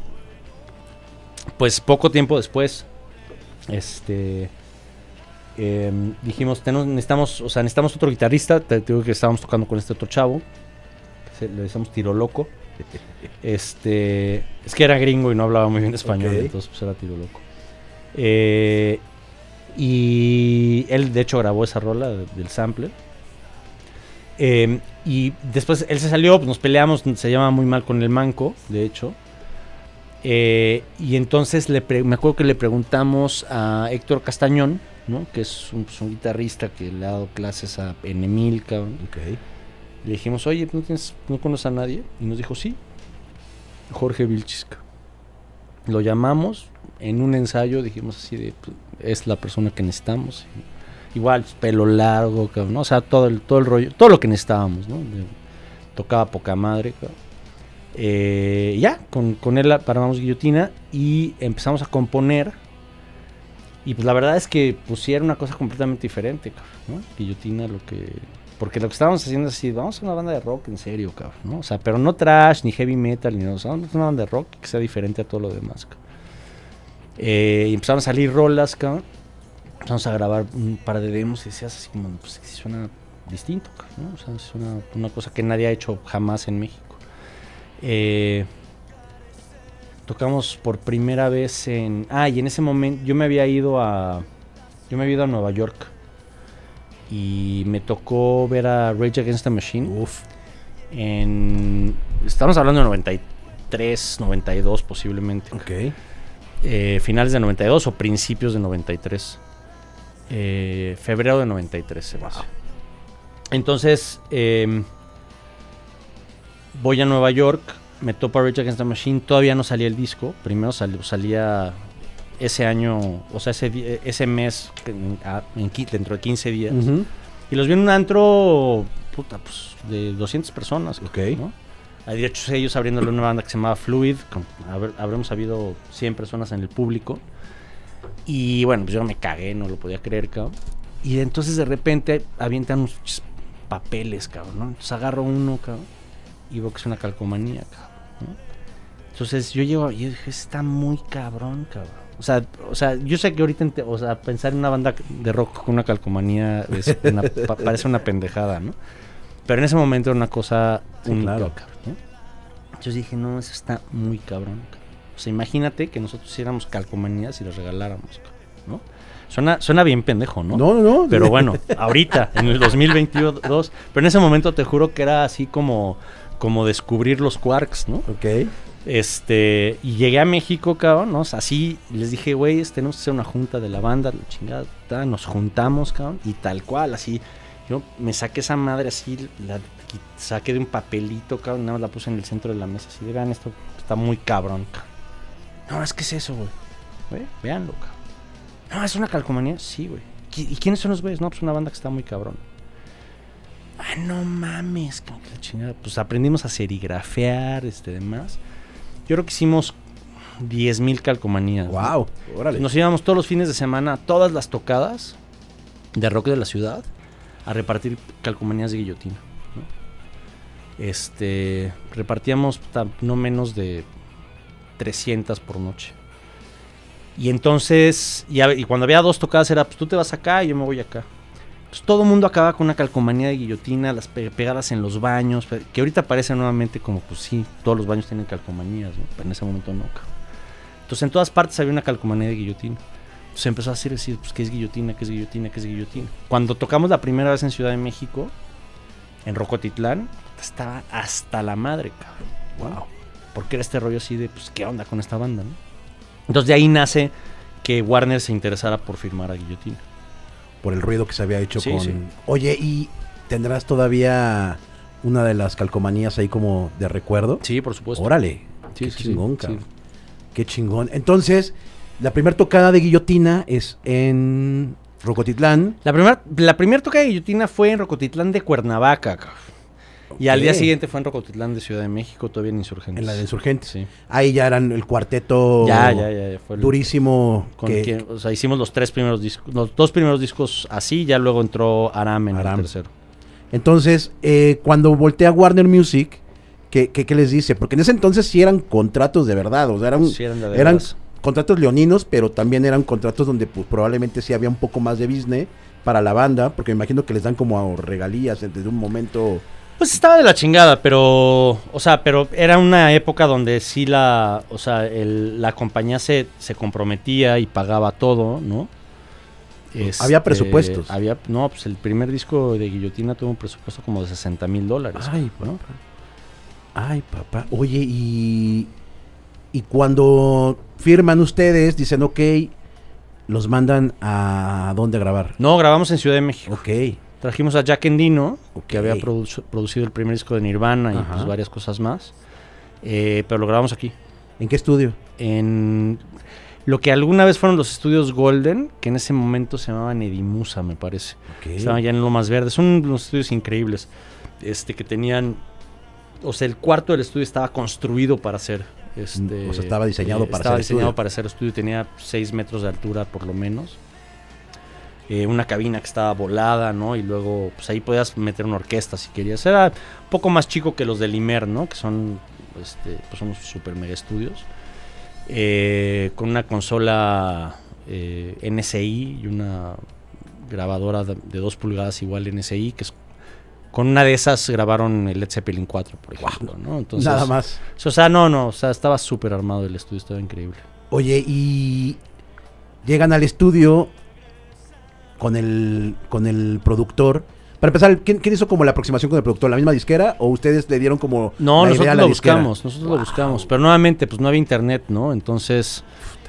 Pues poco tiempo después, este, eh, dijimos, tenemos, necesitamos, o sea, necesitamos otro guitarrista. Te, te digo que estábamos tocando con este otro chavo, que se, le decíamos Tiro Loco. Este, es que era gringo y no hablaba muy bien español, Ok. entonces pues era Tiro Loco. Eh, y él de hecho grabó esa rola de- del sample. Eh, y después él se salió, pues nos peleamos, se llama muy mal con el manco, de hecho. Eh, y entonces le pre- me acuerdo que le preguntamos a Héctor Castañón, ¿no? Que es un, pues, un guitarrista que le ha dado clases a Enemil, cabrón. Ok. Le dijimos, oye, ¿no, tienes, ¿no conoces a nadie? Y nos dijo, sí, Jorge Vilchis, cabrón. Lo llamamos en un ensayo, dijimos así de, pues, es la persona que necesitamos. Igual, pues, pelo largo, cabrón, ¿no? O sea, todo el, todo el rollo, todo lo que necesitábamos, ¿no? De- tocaba poca madre, cabrón. Eh, ya, con, con él paramos Guillotina y empezamos a componer. Y pues la verdad es que pues sí era una cosa completamente diferente, cabrón, ¿no? Guillotina, lo que... Porque lo que estábamos haciendo es así, vamos a una banda de rock en serio, cabrón, ¿no? O sea, pero no trash, ni heavy metal, ni nada, o sea, vamos a una banda de rock que sea diferente a todo lo demás, cabrón. Eh, y empezaron a salir rolas, cabrón. Empezamos a grabar un par de demos y decías así como, pues sí suena distinto, cabrón, ¿no? O sea, suena una cosa que nadie ha hecho jamás en México. Eh, tocamos por primera vez en... Ah, y en ese momento yo me había ido a... Yo me había ido a Nueva York. Y me tocó ver a Rage Against the Machine. Uf. En... Estamos hablando de noventa y tres, noventa y dos posiblemente. Ok. Eh, finales de noventa y dos o principios de noventa y tres. Eh, febrero de noventa y tres se me hace. Entonces... Eh, voy a Nueva York, me topo a Rage Against the Machine, todavía no salía el disco, primero sal, salía ese año, o sea, ese, ese mes, en, a, en, dentro de quince días, Uh-huh. y los vi en un antro, puta, pues de doscientas personas. Ok. ¿no? Hay de hecho ellos abriéndole una banda que se llamaba Fluid, con, haber, habremos habido cien personas en el público. Y bueno, pues yo me cagué, no lo podía creer, cabrón. Y entonces de repente avientan unos papeles, cabrón, ¿no? Entonces agarro uno, cabrón, y veo que es una calcomanía, cabrón, ¿no? Entonces yo llego y dije, está muy cabrón, cabrón. O sea, o sea, yo sé que ahorita, ente, o sea, pensar en una banda de rock con una calcomanía es una, pa, parece una pendejada, ¿no? Pero en ese momento era una cosa sí, única, claro. cabrón, ¿no? Entonces dije, no, eso está muy cabrón, cabrón. O sea, imagínate que nosotros hiciéramos calcomanías y las regaláramos, ¿no? Suena, suena bien pendejo, ¿no? No, no, no. Pero bueno, ahorita, en el dos mil veintidós, pero en ese momento te juro que era así como, como descubrir los quarks, ¿no? Ok. Este, y llegué a México, cabrón, ¿no? O sea, así les dije, güey, tenemos que hacer una junta de la banda, la chingada, ta, nos juntamos, cabrón, y tal cual, así. Yo me saqué esa madre así, la saqué de un papelito, cabrón, nada más la puse en el centro de la mesa, así de, vean, esto está muy cabrón, cabrón. No, es que es eso, güey. Güey, véanlo, cabrón. No, es una calcomanía, sí, güey. ¿Y quiénes son los güeyes? No, pues una banda que está muy cabrón. Ah, no mames, que la chingada. Pues aprendimos a serigrafear, este, demás. Yo creo que hicimos diez mil calcomanías. Wow, ¿no? órale. Nos íbamos todos los fines de semana a todas las tocadas de rock de la ciudad a repartir calcomanías de guillotina, ¿no? Este, repartíamos no menos de trescientas por noche. Y entonces, y, a, y cuando había dos tocadas era, pues tú te vas acá y yo me voy acá. Pues todo el mundo acababa con una calcomanía de guillotina, las pe pegadas en los baños, que ahorita parece nuevamente como, pues sí, todos los baños tienen calcomanías, ¿no? Pero en ese momento no. Entonces en todas partes había una calcomanía de guillotina. Entonces empezó a decir, decir pues, ¿qué es guillotina? ¿Qué es guillotina? ¿Qué es guillotina? Cuando tocamos la primera vez en Ciudad de México, en Rocotitlán, estaba hasta la madre, cabrón. Wow. Porque era este rollo así de, pues, ¿qué onda con esta banda, no? Entonces de ahí nace que Warner se interesara por firmar a Guillotina. Por el ruido que se había hecho sí, con... Sí. Oye, ¿y tendrás todavía una de las calcomanías ahí como de recuerdo? Sí, por supuesto. Órale, sí, qué sí, chingón, sí, cabrón. sí. Qué chingón. Entonces, la primera tocada de Guillotina es en Rocotitlán. La primera la primer tocada de Guillotina fue en Rocotitlán de Cuernavaca, cabrón. Y al día siguiente fue en Rocotitlán de Ciudad de México, todavía en Insurgentes. En la de Insurgentes. Sí. Ahí ya eran el cuarteto ya, ya, ya, ya fue el, durísimo. Con que, quien, o sea, hicimos los tres primeros discos, los dos primeros discos así, ya luego entró Aram en Aram. el tercero. Entonces, eh, cuando voltea Warner Music, ¿qué, qué, ¿qué les dice? Porque en ese entonces sí eran contratos de verdad, o sea, eran, sí, eran, de eran contratos leoninos, pero también eran contratos donde pues, probablemente sí había un poco más de business para la banda, porque me imagino que les dan como regalías desde un momento... Pues estaba de la chingada, pero, o sea, pero era una época donde sí la, o sea, el, la compañía se, se comprometía y pagaba todo, ¿no? Este, había presupuestos. Había, no, pues el primer disco de Guillotina tuvo un presupuesto como de sesenta mil dólares. Ay, ¿no? Ay, papá. Oye, y, y cuando firman ustedes, dicen, ok, los mandan a dónde grabar. No, grabamos en Ciudad de México. Ok. Trajimos a Jack Endino, okay. que había produ producido el primer disco de Nirvana y pues, varias cosas más. Eh, pero lo grabamos aquí. ¿En qué estudio? En lo que alguna vez fueron los estudios Golden, que en ese momento se llamaban Edimusa, me parece. Okay. Estaban ya en Lomas Verdes. Son unos estudios increíbles. Este, que tenían... O sea, el cuarto del estudio estaba construido para ser... Este, o sea, estaba diseñado eh, para estaba ser diseñado estudio. para ser estudio. Tenía seis metros de altura por lo menos. Eh, una cabina que estaba volada, ¿no? Y luego, pues ahí podías meter una orquesta si querías. Era un poco más chico que los del Imer, ¿no? Que son, este, pues unos super mega estudios. Eh, con una consola eh, N S I y una grabadora de, de dos pulgadas igual N S I, que es, con una de esas grabaron el Led Zeppelin cuatro, por ejemplo, wow. ¿no? Entonces, nada más. O sea, no, no, o sea, estaba súper armado el estudio, estaba increíble. Oye, y llegan al estudio con el con el productor. Para empezar, ¿quién, ¿quién hizo como la aproximación con el productor? ¿La misma disquera o ustedes le dieron como no, la nosotros idea a la lo disquera? buscamos, nosotros wow. lo buscamos, pero nuevamente pues no había internet, ¿no? Entonces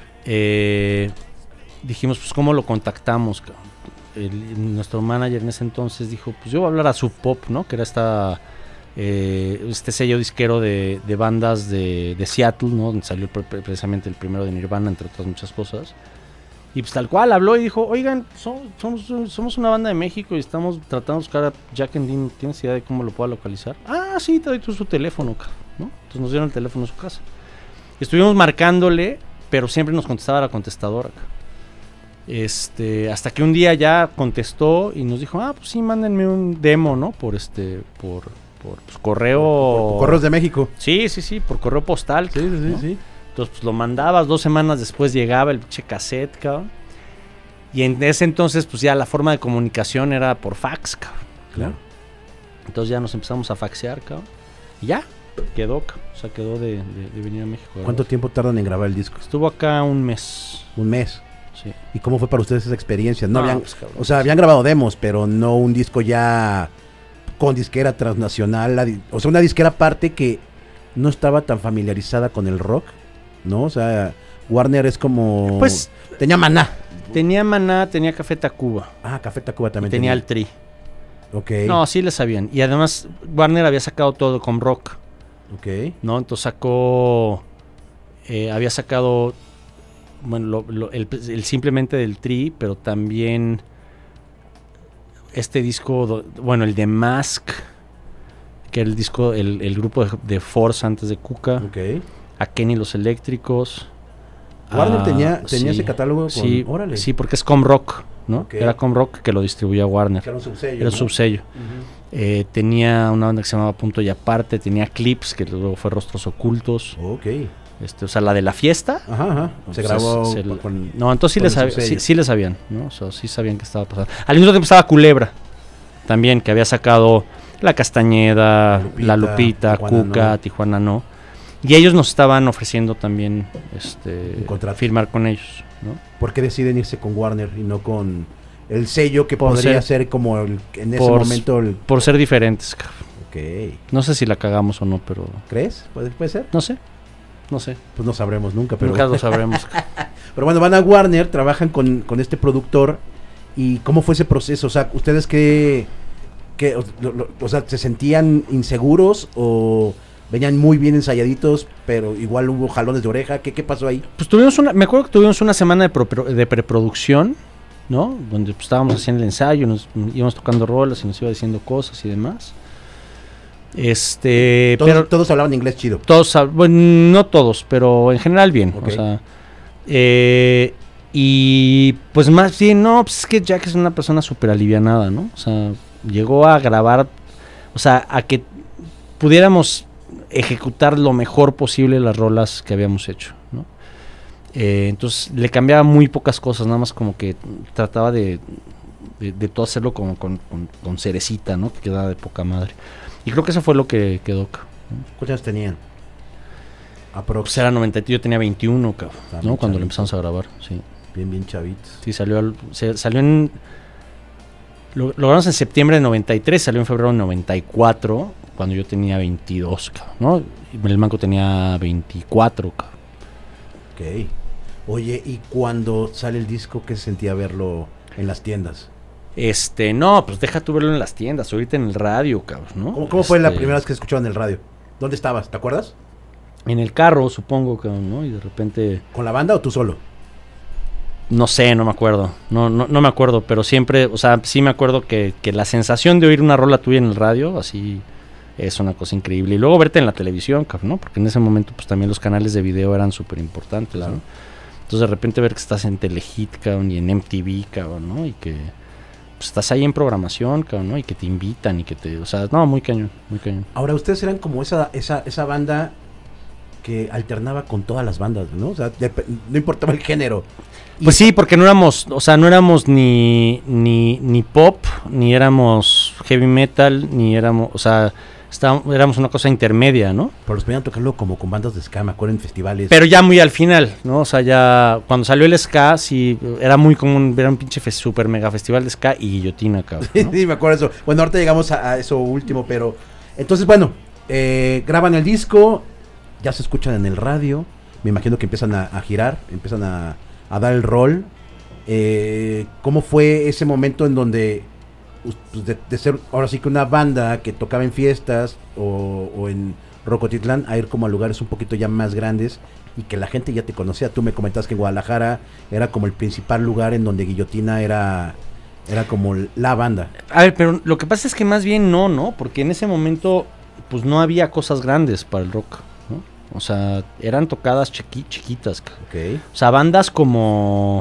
eh, dijimos, pues ¿cómo lo contactamos? El, nuestro manager en ese entonces dijo, pues yo voy a hablar a Sub Pop, ¿no? Que era esta eh, este sello disquero de, de bandas de, de Seattle, ¿no? Donde salió pre precisamente el primero de Nirvana, entre otras muchas cosas. Y pues tal cual habló y dijo, oigan, somos, somos, somos una banda de México y estamos tratando de buscar a Jack Endino. ¿Tienes idea de cómo lo pueda localizar? Ah, sí, te doy tú su teléfono, ¿no? Entonces nos dieron el teléfono de su casa. Y estuvimos marcándole, pero siempre nos contestaba la contestadora. Este, hasta que un día ya contestó y nos dijo, ah, pues sí, mándenme un demo, ¿no? Por este, por, por pues, correo. Por, por Correos de México. Sí, sí, sí, por correo postal. Sí, sí, sí, ¿no? sí. Entonces, pues lo mandabas, dos semanas después llegaba el pinche cassette, cabrón. Y en ese entonces, pues ya la forma de comunicación era por fax, cabrón. Claro. Entonces ya nos empezamos a faxear, cabrón. Y ya, quedó, cabrón. O sea, quedó de, de, de venir a México. ¿Cuánto tiempo tardan en grabar el disco? Estuvo acá un mes. Un mes. Sí. ¿Y cómo fue para ustedes esa experiencia? No, no habían, pues, cabrón, o sea, habían grabado demos, pero no un disco ya con disquera transnacional. La, o sea, una disquera aparte que no estaba tan familiarizada con el rock, ¿no? O sea, Warner es como... Pues... Tenía Maná. Tenía Maná, tenía Café Tacuba. Ah, Café Tacuba también tenía. Tenía el Tri. Ok. No, sí le sabían. Y además, Warner había sacado todo con rock. Ok. ¿No? Entonces sacó... Eh, había sacado... Bueno, lo, lo, el, el simplemente del Tri, pero también... Este disco... Bueno, el de Mask... Que era el disco... El, el grupo de, de Force antes de Cuca. Ok. A Kenny los Eléctricos. Warner ah, tenía, tenía sí, ese catálogo con... Sí, órale. sí, porque es Comrock, ¿no? Okay. Era Comrock que lo distribuía Warner. Que era un subsello. Era un ¿no? subsello. Uh-huh. eh, tenía una banda que se llamaba Punto y Aparte, tenía Clips, que luego fue Rostros Ocultos. Ok. Este, o sea, la de la fiesta. Ajá, ajá. Se grabó se, se, con... No, entonces sí, con le sab sí, sí le sabían, ¿no? O sea, sí sabían que estaba pasando. Al mismo tiempo estaba Culebra, también, que había sacado La Castañeda, La Lupita, la Lupita Tijuana Cuca, no. Tijuana No. Y ellos nos estaban ofreciendo también este, firmar con ellos, ¿no? ¿Por qué deciden irse con Warner y no con el sello que por podría ser, ser como el, en ese por, momento? El... Por ser diferentes, cabrón. Ok. No sé si la cagamos o no, pero... ¿Crees? ¿Puede, puede ser? No sé, no sé. Pues no sabremos nunca, pero... Nunca lo sabremos. Pero bueno, van a Warner, trabajan con, con este productor. ¿Y cómo fue ese proceso? O sea, ¿ustedes qué... qué o, lo, o sea, ¿se sentían inseguros o... venían muy bien ensayaditos, pero igual hubo jalones de oreja? ¿Qué, qué pasó ahí? Pues tuvimos una, me acuerdo que tuvimos una semana de, pro, de preproducción, ¿no? Donde pues, estábamos haciendo el ensayo, nos íbamos tocando rolas y nos iba diciendo cosas y demás. Este, todos, pero todos hablaban inglés chido. Todos, bueno, no todos, pero en general bien. Okay. O sea, eh, y pues más bien, no, pues es que Jack es una persona súper alivianada, ¿no? O sea, llegó a grabar, o sea, a que pudiéramos ejecutar lo mejor posible las rolas que habíamos hecho, ¿no? Eh, entonces le cambiaba muy pocas cosas, nada más como que trataba de, de, de todo hacerlo como con, con, con cerecita, ¿no? Que quedaba de poca madre. Y creo que eso fue lo que quedó, ¿no? ¿Cuántos años tenían? Aprox. Pues era noventa, yo tenía veintiuno, cabrón, ¿no? Cuando chavito. lo empezamos a grabar, sí. Bien, bien chavitos. Sí, salió, al, se, salió en... Lo, lo grabamos en septiembre de noventa y tres, salió en febrero de noventa y cuatro, cuando yo tenía veintidós, cabrón, ¿no? Y el manco tenía veinticuatro, cabrón. Ok. Oye, ¿y cuando sale el disco, qué se sentía verlo en las tiendas? Este, no, pues deja tú verlo en las tiendas, ahorita en el radio, cabrón, ¿no? ¿Cómo, cómo este, fue la primera vez que escuchaban el radio? ¿Dónde estabas? ¿Te acuerdas? En el carro, supongo, cabrón, ¿no? Y de repente... ¿Con la banda o tú solo? No sé, no me acuerdo, no, no, no me acuerdo, pero siempre, o sea, sí me acuerdo que, que la sensación de oír una rola tuya en el radio, así... Es una cosa increíble. Y luego verte en la televisión, cabrón, ¿no? Porque en ese momento, pues también los canales de video eran súper importantes, claro. ¿no? Entonces, de repente ver que estás en Telehit, cabrón, y en M T V, cabrón, ¿no? Y que pues, estás ahí en programación, cabrón, ¿no? Y que te invitan y que te... O sea, no, muy cañón, muy cañón. Ahora, ustedes eran como esa esa esa banda que alternaba con todas las bandas, ¿no? O sea, de, no importaba el género. Y pues sí, porque no éramos, o sea, no éramos ni, ni, ni pop, ni éramos heavy metal, ni éramos, o sea... Estábamos, éramos una cosa intermedia, ¿no? Pero los ponían tocarlo como con bandas de ska, me acuerdo, en festivales. Pero ya muy al final, ¿no? O sea, ya cuando salió el ska, sí, era muy común ver un pinche fe, super mega festival de ska y guillotina, cabrón, ¿no? Sí, me acuerdo eso. Bueno, ahorita llegamos a, a eso último, pero... Entonces, bueno, eh, graban el disco, ya se escuchan en el radio, me imagino que empiezan a, a girar, empiezan a, a dar el rol. Eh, ¿Cómo fue ese momento en donde... De, de ser ahora sí que una banda que tocaba en fiestas o, o en Rocotitlán a ir como a lugares un poquito ya más grandes y que la gente ya te conocía. Tú me comentabas que Guadalajara era como el principal lugar en donde Guillotina era, era como la banda. A ver, pero lo que pasa es que más bien no, ¿no? Porque en ese momento pues no había cosas grandes para el rock, ¿no? O sea, eran tocadas chiqui chiquitas. Okay. O sea, bandas como...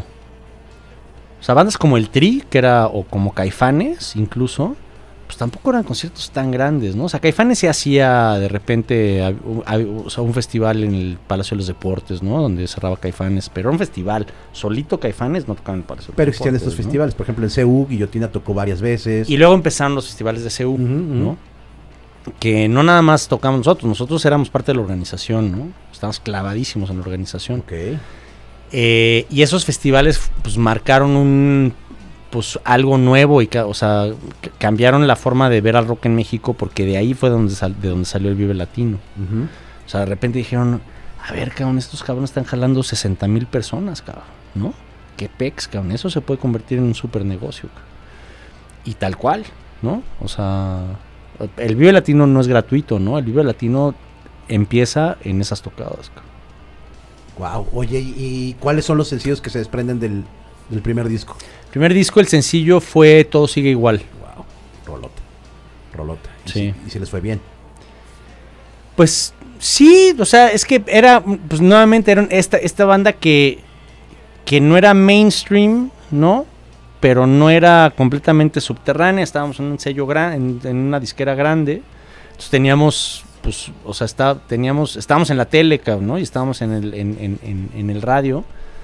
O sea, bandas como el Tri, que era, o como Caifanes, incluso, pues tampoco eran conciertos tan grandes, ¿no? O sea, Caifanes se hacía de repente a, a, a, o sea, un festival en el Palacio de los Deportes, ¿no? Donde cerraba Caifanes, pero era un festival. Solito Caifanes no tocaba en el Palacio de los Pero Deportes. existían estos ¿no? festivales, por ejemplo, en C U, Guillotina tocó varias veces. Y luego empezaron los festivales de C U, uh-huh, ¿no? Uh-huh. Que no nada más tocamos nosotros, nosotros éramos parte de la organización, ¿no? Estábamos clavadísimos en la organización. Okay. Eh, y esos festivales pues marcaron un pues algo nuevo y o sea c- cambiaron la forma de ver al rock en México, porque de ahí fue donde sal- de donde salió el Vive Latino. Uh-huh. O sea, de repente dijeron, a ver, cabrón, estos cabrones están jalando sesenta mil personas, cabrón, ¿no? Qué pex, cabrón, eso se puede convertir en un super negocio, cabrón. Y tal cual, ¿no? O sea, el Vive Latino no es gratuito, ¿no? El Vive Latino empieza en esas tocadas, cabrón. Wow, oye, ¿y, y cuáles son los sencillos que se desprenden del, del primer disco? El primer disco, el sencillo fue Todo Sigue Igual. Wow, rolota, rolota. Y sí. Si, y se les fue bien. Pues sí, o sea, es que era, pues nuevamente era esta, esta banda que, que no era mainstream, ¿no? Pero no era completamente subterránea, estábamos en un sello grande, en, en una disquera grande, entonces teníamos... Pues, o sea, está, teníamos, estábamos en la tele, ¿no? Y estábamos en el, en, en, en, en el radio.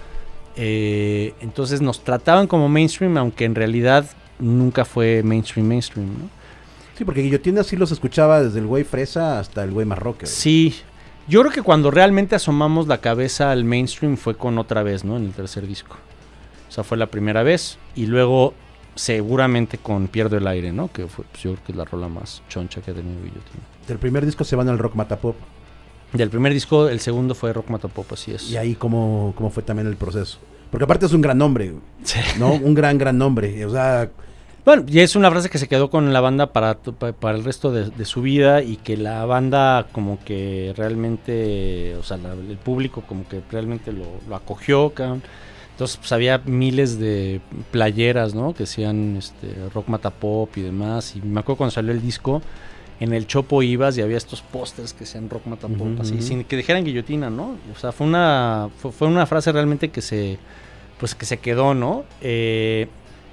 Eh, entonces nos trataban como mainstream, aunque en realidad nunca fue mainstream, mainstream, ¿no? Sí, porque Guillotina sí los escuchaba desde el güey fresa hasta el güey más rocker. Sí, yo creo que cuando realmente asomamos la cabeza al mainstream fue con Otra Vez, ¿no? En el tercer disco. O sea, fue la primera vez. Y luego, seguramente con Pierdo el Aire, ¿no? Que fue, pues, yo creo que es la rola más choncha que ha tenido Guillotina. Del primer disco se van al rock matapop. Del primer disco, el segundo fue Rock Matapop, así es. Y ahí cómo, cómo fue también el proceso. Porque aparte es un gran nombre, sí. ¿no? Un gran, gran nombre. O sea... Bueno, y es una frase que se quedó con la banda para, para el resto de, de su vida, y que la banda como que realmente, o sea, la, el público como que realmente lo, lo acogió, cabrón. Entonces, pues había miles de playeras, ¿no? Que decían este, Rock Matapop y demás. Y me acuerdo cuando salió el disco... En el Chopo ibas y había estos pósters que decían Rock Matapop, uh-huh, así, uh-huh. sin que dijeran Guillotina, ¿no? O sea, fue una fue, fue una frase realmente que se pues que se quedó, ¿no? Eh,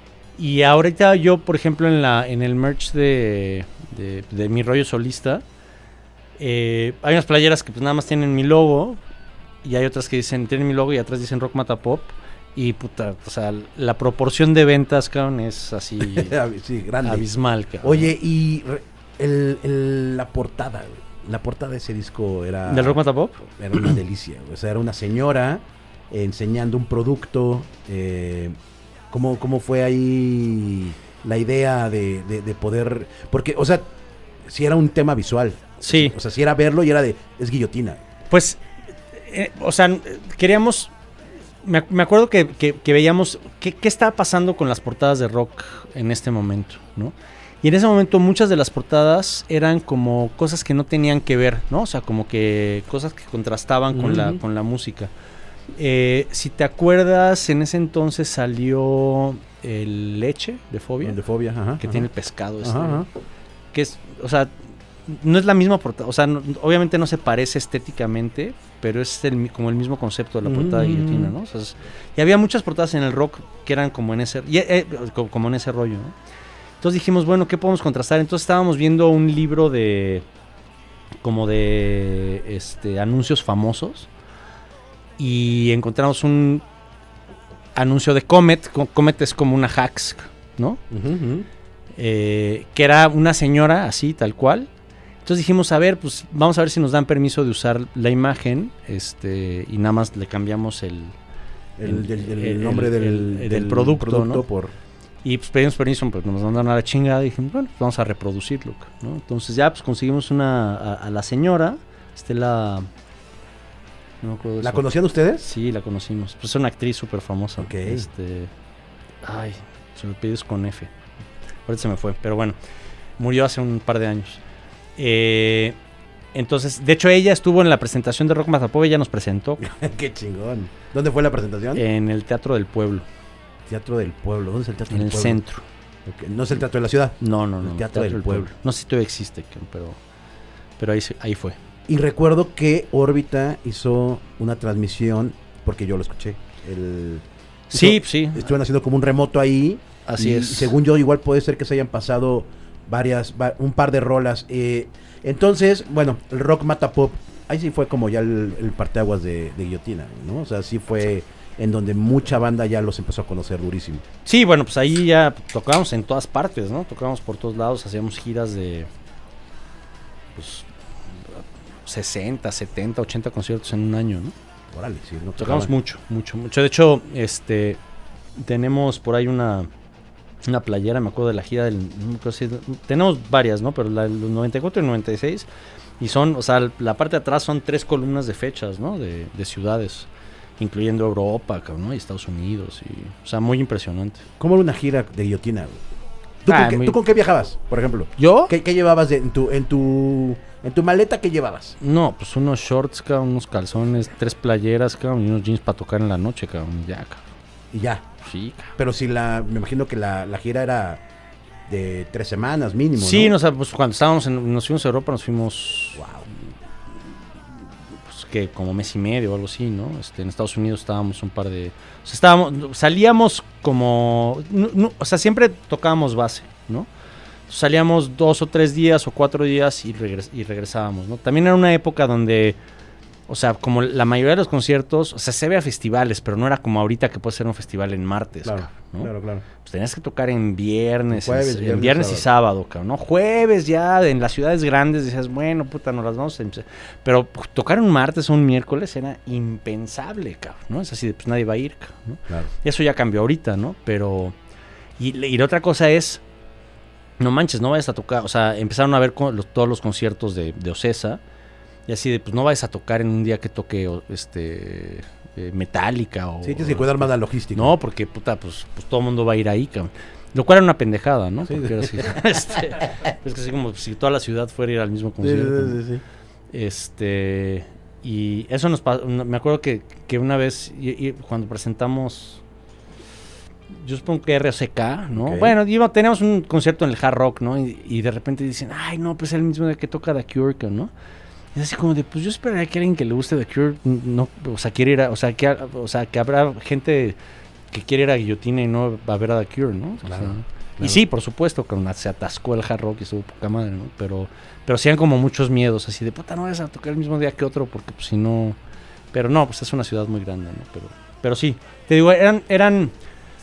y ahorita yo, por ejemplo, en la en el merch de, de, de mi rollo solista, eh, hay unas playeras que pues nada más tienen mi logo, y hay otras que dicen, tienen mi logo y atrás dicen Rock Matapop. Y puta, o sea, la proporción de ventas, cabrón, es así sí, grande. Abismal, cabrón. Oye, y... Re- El, el, la portada, la portada de ese disco era... ¿Del Rock Matapop? Era una delicia, o sea, era una señora eh, enseñando un producto. Eh, ¿cómo, ¿Cómo fue ahí la idea de, de, de poder...? Porque, o sea, si era un tema visual. Sí. O sea, si era verlo y era de... Es Guillotina. Pues, eh, o sea, queríamos... Me, me acuerdo que, que, que veíamos qué, qué estaba pasando con las portadas de rock en este momento, ¿no? Y en ese momento muchas de las portadas eran como cosas que no tenían que ver, ¿no? O sea, como que cosas que contrastaban con, uh-huh. la, con la música. Eh, si te acuerdas, en ese entonces salió el Leche de Fobia. De Fobia, ajá. Que ajá. tiene el pescado este. Ajá, ajá. Que es, o sea, no es la misma portada. O sea, no, obviamente no se parece estéticamente, pero es el, como el mismo concepto de la portada uh-huh. de Guillotina, ¿no? O sea, es, y había muchas portadas en el rock que eran como en ese, y, eh, como en ese rollo, ¿no? Entonces dijimos, bueno, ¿qué podemos contrastar? Entonces estábamos viendo un libro de como de este anuncios famosos y encontramos un anuncio de Comet. Comet es como una Hacks, ¿no? Uh-huh. Eh, que era una señora así, tal cual. Entonces dijimos, a ver, pues vamos a ver si nos dan permiso de usar la imagen, este, y nada más le cambiamos el el, el, el, el nombre el, del, el, del, del producto, producto ¿no? por... Y pues pedimos permiso, pues nos mandaron a la chingada y dijimos, bueno, pues vamos a reproducirlo, ¿no? Entonces ya pues conseguimos una a, a la señora, Estela... No me acuerdo de ¿La eso. conocían ustedes? Sí, la conocimos. Pues es una actriz súper famosa. Ok. Este, ay, se me pides con F. Ahorita se me fue, pero bueno, murió hace un par de años. Eh, entonces, de hecho, ella estuvo en la presentación de Rock Matapobre, ella nos presentó. Qué chingón. ¿Dónde fue la presentación? En el Teatro del Pueblo. Teatro del Pueblo. ¿Dónde es el Teatro en del el Pueblo? En el centro. Okay. ¿No es el Teatro de la Ciudad? No, no, no. El Teatro, teatro del, del pueblo. pueblo. No sé si todavía existe, pero, pero ahí, ahí fue. Y recuerdo que Órbita hizo una transmisión, porque yo lo escuché. El, sí, hizo, sí. Estuvieron haciendo como un remoto ahí. Así y, es. Según yo, igual puede ser que se hayan pasado varias, va, un par de rolas. Eh, entonces, bueno, el Rock Mata Pop, ahí sí fue como ya el, el parteaguas de, de Guillotina, ¿no? O sea, sí fue en donde mucha banda ya los empezó a conocer durísimo. Sí, bueno, pues ahí ya tocábamos en todas partes, ¿no? Tocábamos por todos lados, hacíamos giras de pues sesenta, setenta, ochenta conciertos en un año, ¿no? Órale, sí, no tocamos mucho, mucho, mucho. De hecho, este tenemos por ahí una una playera, me acuerdo de la gira del no creo si, tenemos varias, ¿no? Pero la del noventa y cuatro y noventa y seis y son, o sea, la parte de atrás son tres columnas de fechas, ¿no? De, de ciudades, incluyendo Europa, ¿no? Y Estados Unidos, y, o sea, muy impresionante. ¿Cómo era una gira de Guillotina? ¿Tú, ah, con qué, muy... ¿Tú con qué viajabas, por ejemplo? ¿Yo? ¿Qué, qué llevabas de, en tu en tu en tu maleta? ¿Qué llevabas? No, pues unos shorts, cabrón, unos calzones, tres playeras, cabrón, y unos jeans para tocar en la noche, cabrón, ya, cabrón. Y ya. Sí, cabrón. Pero si la, me imagino que la, la gira era de tres semanas mínimo, sí, ¿no? Sí, nos, pues, cuando estábamos en, nos fuimos a Europa, nos fuimos... Wow. Que como mes y medio o algo así, ¿no? Este, en Estados Unidos estábamos un par de... O sea, estábamos, salíamos como... No, no, o sea, siempre tocábamos base, ¿no? Salíamos dos o tres días o cuatro días y, regres, y regresábamos, ¿no? También era una época donde... O sea, como la mayoría de los conciertos, o sea, se ve a festivales, pero no era como ahorita que puede ser un festival en martes, claro, ¿no? Claro, claro. Pues tenías que tocar en viernes, jueves, en, viernes, en viernes sábado. y sábado, cabrón, ¿no? Jueves ya, en las ciudades grandes decías, bueno, puta, nos las vamos a... Pero pues, tocar un martes o un miércoles era impensable, cabrón, ¿no? Es así de, pues nadie va a ir, cabrón, ¿no? Claro. Y eso ya cambió ahorita, ¿no? Pero... Y, y la otra cosa es, no manches, no vayas a tocar, o sea, empezaron a ver con, los, todos los conciertos de, de Ocesa, y así de, pues no vayas a tocar en un día que toque este eh, Metallica o... Sí, tienes que cuidar más la logística. No, porque puta, pues, pues todo el mundo va a ir ahí, cabrón. Lo cual era una pendejada, ¿no? Sí, porque sí. era así, este, es que así como si toda la ciudad fuera a ir al mismo concierto. Sí, sí, sí, sí. Este... Y eso nos pasó, me acuerdo que, que una vez, y, y cuando presentamos... Yo supongo que R O C K, ¿no? Okay. Bueno, iba, teníamos un concierto en el Hard Rock, ¿no? Y, y de repente dicen, ay, no, pues es el mismo día que toca The Cure, ¿no? Es así como de, pues yo esperaría que alguien que le guste The Cure, no, o sea, quiere ir a, o sea, que, o sea, que habrá gente que quiere ir a Guillotina y no va a ver a The Cure, ¿no? Claro, o sea, claro. Y sí, por supuesto, que se atascó el Hard Rock y estuvo poca madre, ¿no? Pero, pero sí eran como muchos miedos, así de, puta, no vayas a tocar el mismo día que otro, porque pues si no... Pero no, pues es una ciudad muy grande, ¿no? Pero, pero sí, te digo, eran, eran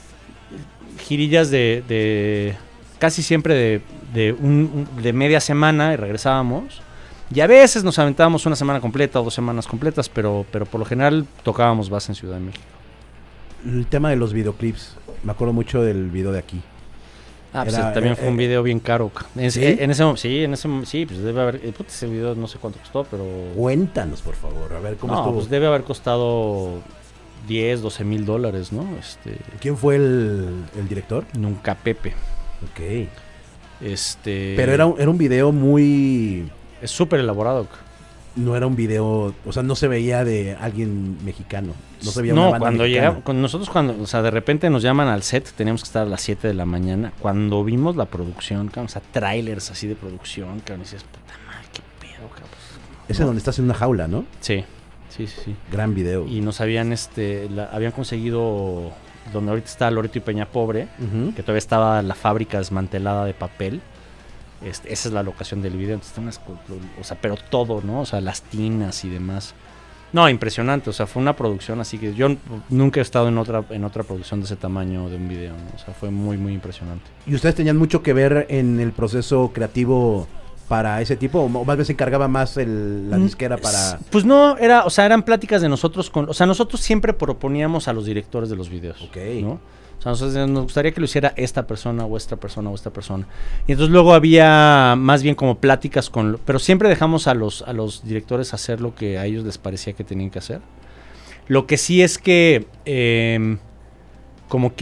girillas de, de casi siempre de, de, un, de media semana y regresábamos. Y a veces nos aventábamos una semana completa o dos semanas completas, pero, pero por lo general tocábamos base en Ciudad de México. El tema de los videoclips, me acuerdo mucho del video de aquí. Ah, pues Era, también eh, fue un video bien caro. En, ¿sí? en ese sí, en ese sí, pues debe haber, eh, puta, ese video no sé cuánto costó, pero Cuéntanos, por favor, a ver cómo no, estuvo. pues debe haber costado diez, doce mil dólares, ¿no? Este, ¿Quién fue el, el director? Nunca Pepe. Ok. Este, Pero era un, era un video muy... es súper elaborado. No era un video, o sea, no se veía de alguien mexicano. No se veía una No, banda cuando mexicana. llegamos, con nosotros cuando, o sea, de repente nos llaman al set, teníamos que estar a las siete de la mañana. Cuando vimos la producción, cabrón, o sea, trailers así de producción, cabrón, y dices, puta madre, qué pedo, cabrón. Ese es donde estás en una jaula, ¿no? Sí, sí, sí, sí. Gran video. Y nos habían, este, la, habían conseguido donde ahorita está Loreto y Peña Pobre, Uh-huh. que todavía estaba la fábrica desmantelada de papel. Este, esa es la locación del video. Entonces, unas, o sea, pero todo, ¿no? O sea, las tinas y demás. No, impresionante. O sea, fue una producción así que yo n- nunca he estado en otra en otra producción de ese tamaño de un video, ¿no? O sea, fue muy, muy impresionante. ¿Y ustedes tenían mucho que ver en el proceso creativo para ese tipo? ¿O más bien se encargaba más el, la disquera para...? Pues no, era, o sea, eran pláticas de nosotros con... O sea, nosotros siempre proponíamos a los directores de los videos. Ok. ¿No? O sea, nosotros nos gustaría que lo hiciera esta persona o esta persona o esta persona. Y entonces luego había más bien como pláticas con... Pero siempre dejamos a los, a los directores hacer lo que a ellos les parecía que tenían que hacer. Lo que sí es que... Eh, como que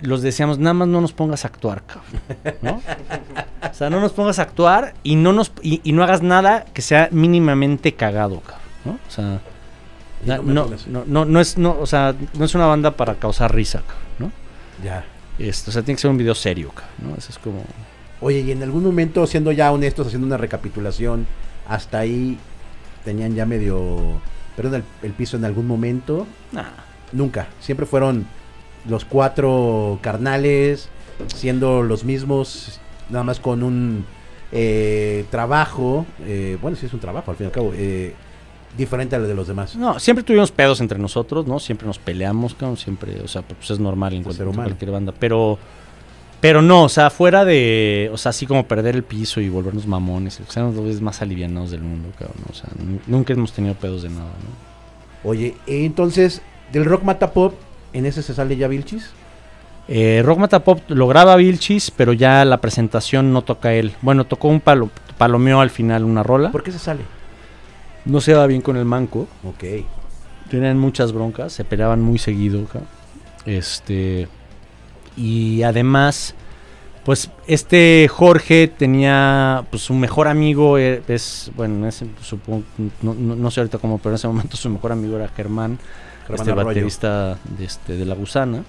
los decíamos, nada más no nos pongas a actuar, cabrón, ¿no? O sea, no nos pongas a actuar y no nos y, y no hagas nada que sea mínimamente cagado, cabrón, ¿no? O sea, na, no, no, no, no es, no, o sea, no es una banda para causar risa, cabrón, ¿no? Ya. Esto, o sea, tiene que ser un video serio, cabrón, ¿no? Eso es como... Oye, y en algún momento, siendo ya honestos, haciendo una recapitulación, hasta ahí tenían ya medio, perdón, el, el piso en algún momento. Nah. Nunca. Siempre fueron los cuatro carnales, siendo los mismos, nada más con un eh, trabajo, eh, bueno, sí es un trabajo al fin y al cabo, eh, diferente al de los demás. No, siempre tuvimos pedos entre nosotros, ¿no? Siempre nos peleamos, cabrón, siempre, o sea, pues es normal en cualquier, cualquier banda, pero pero no, o sea, fuera de, o sea, así como perder el piso y volvernos mamones, o sea, los más alivianados del mundo, cabrón, o sea, nunca hemos tenido pedos de nada, ¿no? Oye, entonces, del Rock Mata Pop, ¿en ese se sale ya Vilchis? Eh, Rock Mata Pop lo graba Vilchis, pero ya la presentación no toca él. Bueno, tocó un palo, palomeó al final una rola. ¿Por qué se sale? No se va bien con el manco. Ok. Tenían muchas broncas, se peleaban muy seguido, cabrón. Este... Y además, pues este Jorge tenía, pues su mejor amigo es, bueno, en ese, supongo, no, no, no sé ahorita cómo, pero en ese momento su mejor amigo era Germán, Germán este Arroyo. Baterista de, este, de La Gusana.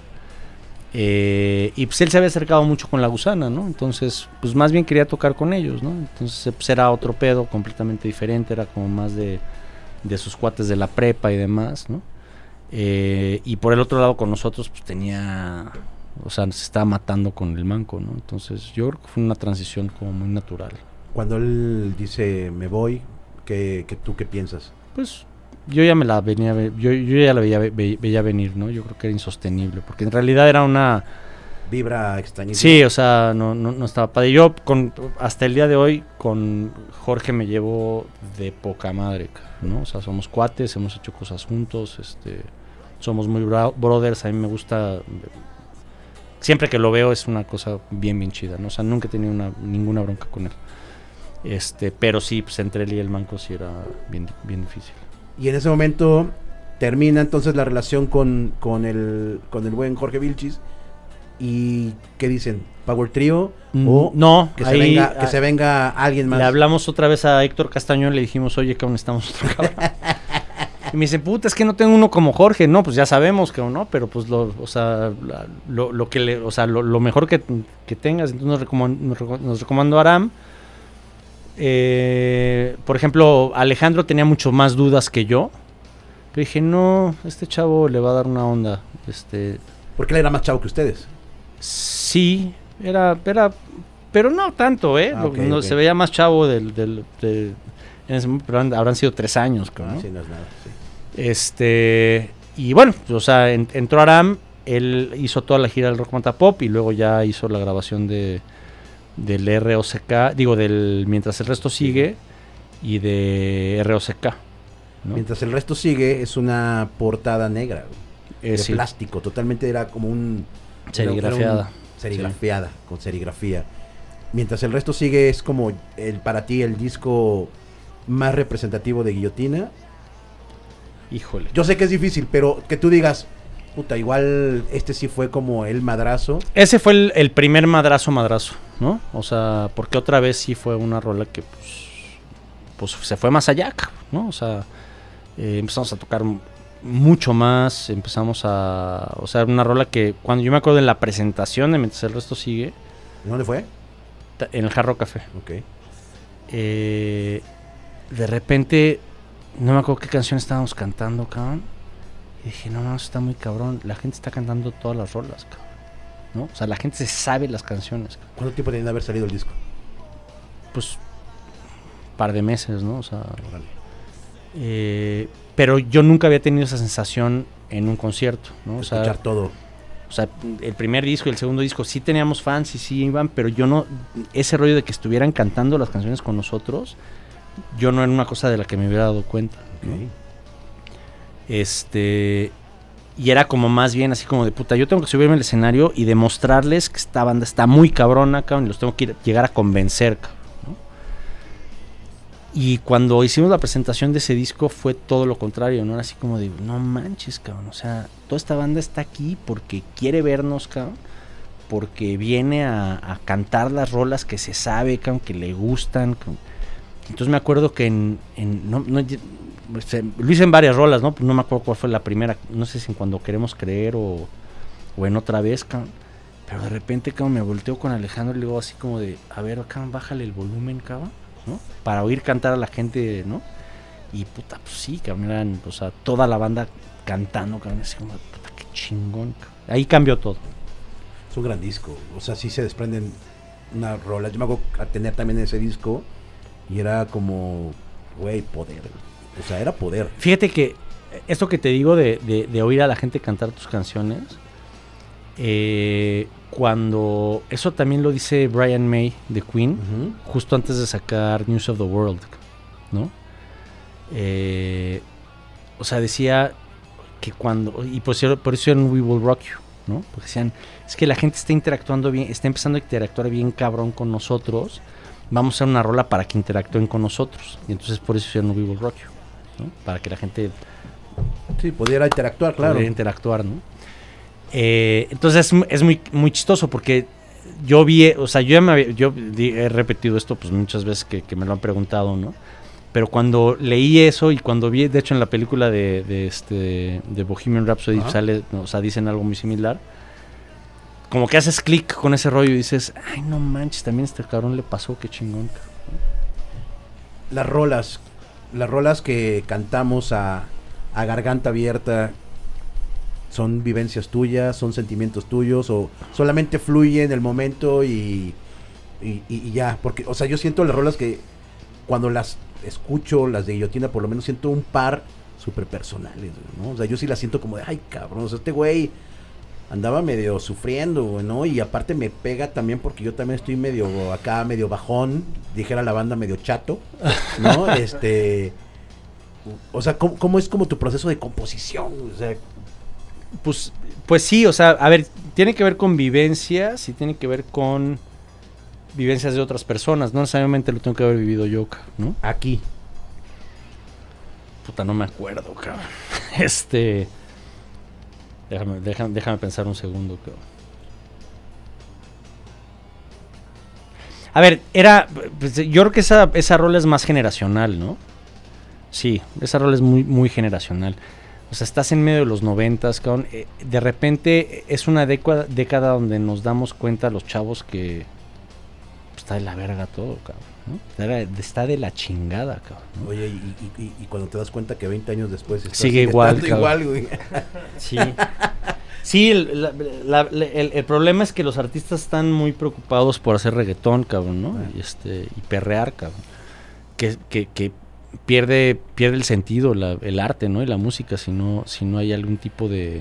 Eh, y pues él se había acercado mucho con La Gusana, ¿no? Entonces, pues más bien quería tocar con ellos, ¿no? Entonces, pues era otro pedo completamente diferente, era como más de, de sus cuates de la prepa y demás, ¿no? Eh, y por el otro lado con nosotros, pues tenía... O sea, se estaba matando con el manco, ¿no? Entonces yo creo que fue una transición como muy natural. Cuando él dice, me voy, ¿qué, qué, ¿tú qué piensas? Pues yo ya me la venía, yo, yo ya la veía, ve, veía venir, ¿no? Yo creo que era insostenible, porque en realidad era una... Vibra extrañísima. Sí, o sea, no, no, no estaba padre. Yo, con, hasta el día de hoy, con Jorge me llevo de poca madre, ¿no? O sea, somos cuates, hemos hecho cosas juntos, este, somos muy bro brothers, a mí me gusta... Siempre que lo veo es una cosa bien, bien chida, ¿no? O sea, nunca he tenido una, ninguna bronca con él. Este, pero sí, pues entre él y el manco sí era bien, bien difícil. Y en ese momento termina entonces la relación con, con, el, con el buen Jorge Vilchis. ¿Y qué dicen? ¿Power Trio? Mm, ¿O no, que, ahí, se venga, que se venga alguien más? Le hablamos otra vez a Héctor Castañón y le dijimos, oye, que aún estamos otro cabrón. Y me dicen, puta, es que no tengo uno como Jorge. No, pues ya sabemos que no, pero pues lo, o sea, lo, lo que le, o sea, lo, lo mejor que, que tengas. Entonces nos, recomendó, nos recomendó Aram. Eh, por ejemplo, Alejandro tenía mucho más dudas que yo. Pero dije, no, este chavo le va a dar una onda. Este, porque él era más chavo que ustedes. Sí, era, era, pero no tanto, ¿eh? Ah, okay, no, okay. Se veía más chavo del, del, del en ese momento, pero habrán sido tres años, creo, ¿no? Ah, sí, no es nada, sí. Este, y bueno, pues, o sea, en, entró Aram, él hizo toda la gira del Rock Mata Pop y luego ya hizo la grabación de del R O C K, digo, del Mientras el Resto Sigue y de R O C K, ¿no? Mientras el Resto Sigue es una portada negra, eh, de sí. plástico, totalmente era como un... Serigrafiada. Era un, serigrafiada, sí. Con serigrafía. Mientras el Resto Sigue es como el para ti el disco más representativo de Guillotina. Híjole. Yo sé que es difícil, pero que tú digas, puta, igual este sí fue como el madrazo. Ese fue el, el primer madrazo, madrazo, ¿no? O sea, porque otra vez sí fue una rola que pues, pues se fue más allá, ¿no? O sea, eh, empezamos a tocar mucho más, empezamos a... O sea, una rola que cuando yo me acuerdo de la presentación de Mientras el Resto Sigue... ¿Dónde fue? En el Jarro Café. Ok. Eh, de repente... No me acuerdo qué canción estábamos cantando, cabrón. Y dije, no, no, está muy cabrón. La gente está cantando todas las rolas, cabrón, ¿no? O sea, la gente se sabe las canciones, cabrón. ¿Cuánto tiempo tenía de haber salido el disco? Pues, un par de meses, ¿no? O sea, eh, pero yo nunca había tenido esa sensación en un concierto, ¿no? O sea, escuchar todo. O sea, el primer disco y el segundo disco sí teníamos fans y sí iban, pero yo no... Ese rollo de que estuvieran cantando las canciones con nosotros... Yo no era una cosa de la que me hubiera dado cuenta, ¿no? Okay. Este, y era como más bien así como de puta, yo tengo que subirme al escenario y demostrarles que esta banda está muy cabrona, cabrón, y los tengo que ir, llegar a convencer, cabrón, ¿no? Y cuando hicimos la presentación de ese disco fue todo lo contrario, ¿no? Era así como de, no manches, cabrón, o sea, toda esta banda está aquí porque quiere vernos, cabrón, porque viene a, a cantar las rolas que se sabe, cabrón, que le gustan. Cabrón. Entonces me acuerdo que en... en no, no, lo hice en varias rolas, ¿no? No me acuerdo cuál fue la primera, no sé si en Cuando Queremos Creer o, o en otra vez, cabrón. Pero de repente, cabrón, me volteo con Alejandro y le digo así como de, a ver, cabrón, bájale el volumen, cabrón, ¿no? Para oír cantar a la gente, ¿no? Y puta, pues sí, cabrón, eran, o sea, toda la banda cantando, cabrón, así como, puta, qué chingón, cabrón. Ahí cambió todo. Es un gran disco, o sea, sí se desprenden una rola. Yo me hago a tener también ese disco y era como, güey, poder, o sea, era poder. Fíjate que esto que te digo de, de, de oír a la gente cantar tus canciones, eh, cuando, eso también lo dice Brian May de Queen, uh-huh. justo antes de sacar News of the World, ¿no? Eh, o sea, decía que cuando, y por eso, por eso en We Will Rock You, ¿no? Porque decían, es que la gente está interactuando bien, está empezando a interactuar bien cabrón con nosotros, vamos a hacer una rola para que interactúen con nosotros, y entonces por eso hicieron We Will Rock You, ¿no? Para que la gente sí, pudiera interactuar, claro. Pudiera interactuar, ¿no? Eh, entonces es, es muy, muy chistoso porque yo vi, o sea, yo ya me había, yo he repetido esto pues muchas veces que, que me lo han preguntado, ¿no? Pero cuando leí eso y cuando vi, de hecho en la película de, de este de Bohemian Rhapsody uh-huh. sale, o sea, dicen algo muy similar, como que haces clic con ese rollo y dices, ay, no manches, también a este cabrón le pasó, qué chingón. Las rolas, las rolas que cantamos a, a garganta abierta, ¿son vivencias tuyas, son sentimientos tuyos o solamente fluye en el momento y, y, y ya? Porque, o sea, yo siento las rolas que cuando las escucho, las de Guillotina, por lo menos siento un par súper personales, ¿no? O sea, yo sí las siento como de, ay, cabrón, o sea, este güey andaba medio sufriendo, ¿no? Y aparte me pega también porque yo también estoy medio acá, medio bajón, dijera la banda, medio chato, ¿no? este, o sea, ¿cómo, cómo es como tu proceso de composición? O sea, Pues, pues sí, o sea, a ver, tiene que ver con vivencias y tiene que ver con vivencias de otras personas. No necesariamente lo tengo que haber vivido yo, ¿no? Aquí. Puta, no me acuerdo, cabrón. Este... Déjame, déjame, déjame pensar un segundo, cabrón. A ver, era... Pues, yo creo que esa, esa rol es más generacional, ¿no? Sí, esa rol es muy, muy generacional. O sea, estás en medio de los noventas, cabrón. Eh, de repente es una década, década donde nos damos cuenta los chavos que pues, está de la verga todo, cabrón, ¿no? Está de la chingada, cabrón, ¿no? Oye, y, y, y, y cuando te das cuenta que veinte años después estás sigue igual, igual, güey. Sí. Sí, el, la, la, el, el problema es que los artistas están muy preocupados por hacer reggaetón, cabrón, ¿no? Ah. Y este y perrear, cabrón. Que que que pierde pierde el sentido la, el arte, ¿no? Y la música si no si no hay algún tipo de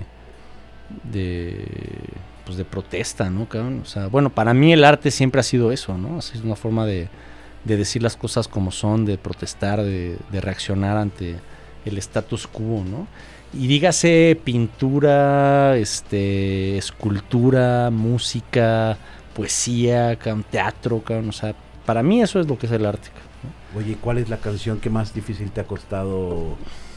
de pues de protesta, ¿no, cabrón? O sea, bueno, para mí el arte siempre ha sido eso, ¿no? Es una forma de, de decir las cosas como son, de protestar, de, de reaccionar ante el status quo, ¿no? Y dígase pintura, este, escultura, música, poesía, cabrón, teatro, cabrón, o sea, para mí eso es lo que es el arte, cabrón. Oye, ¿cuál es la canción que más difícil te ha costado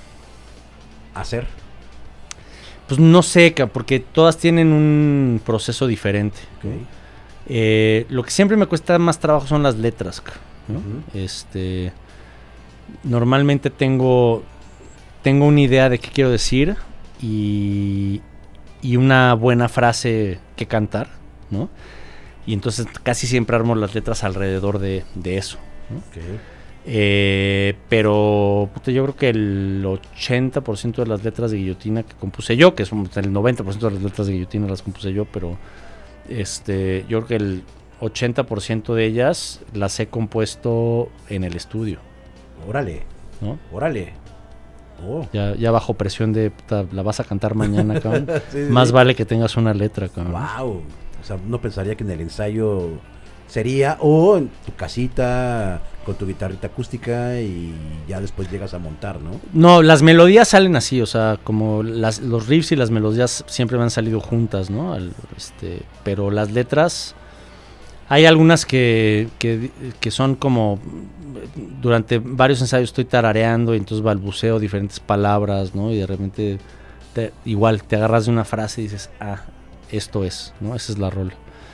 hacer? Pues no sé, porque todas tienen un proceso diferente. Okay. ¿No? Eh, lo que siempre me cuesta más trabajo son las letras, ¿no? Uh-huh. Este, normalmente tengo, tengo una idea de qué quiero decir y, y una buena frase que cantar, ¿no? Y entonces casi siempre armo las letras alrededor de, de eso, ¿no? Okay. Eh, pero puta, yo creo que el ochenta por ciento de las letras de Guillotina que compuse yo, que es el noventa por ciento de las letras de Guillotina las compuse yo, pero este, yo creo que el ochenta por ciento de ellas las he compuesto en el estudio. Órale, ¿no? Órale. Oh. Ya, ya bajo presión de puta, la vas a cantar mañana, cabrón. Sí, sí. Más vale que tengas una letra, cabrón. Wow. O sea, uno pensaría que en el ensayo sería, o en tu casita con tu guitarrita acústica y ya después llegas a montar, ¿no? No, las melodías salen así, o sea, como las, los riffs y las melodías siempre me han salido juntas, ¿no? Al, este, pero las letras, hay algunas que, que, que son como, durante varios ensayos estoy tarareando y entonces balbuceo diferentes palabras, ¿no? Y de repente, te, igual, te agarras de una frase y dices, ah, esto es, ¿no? Esa es la rola.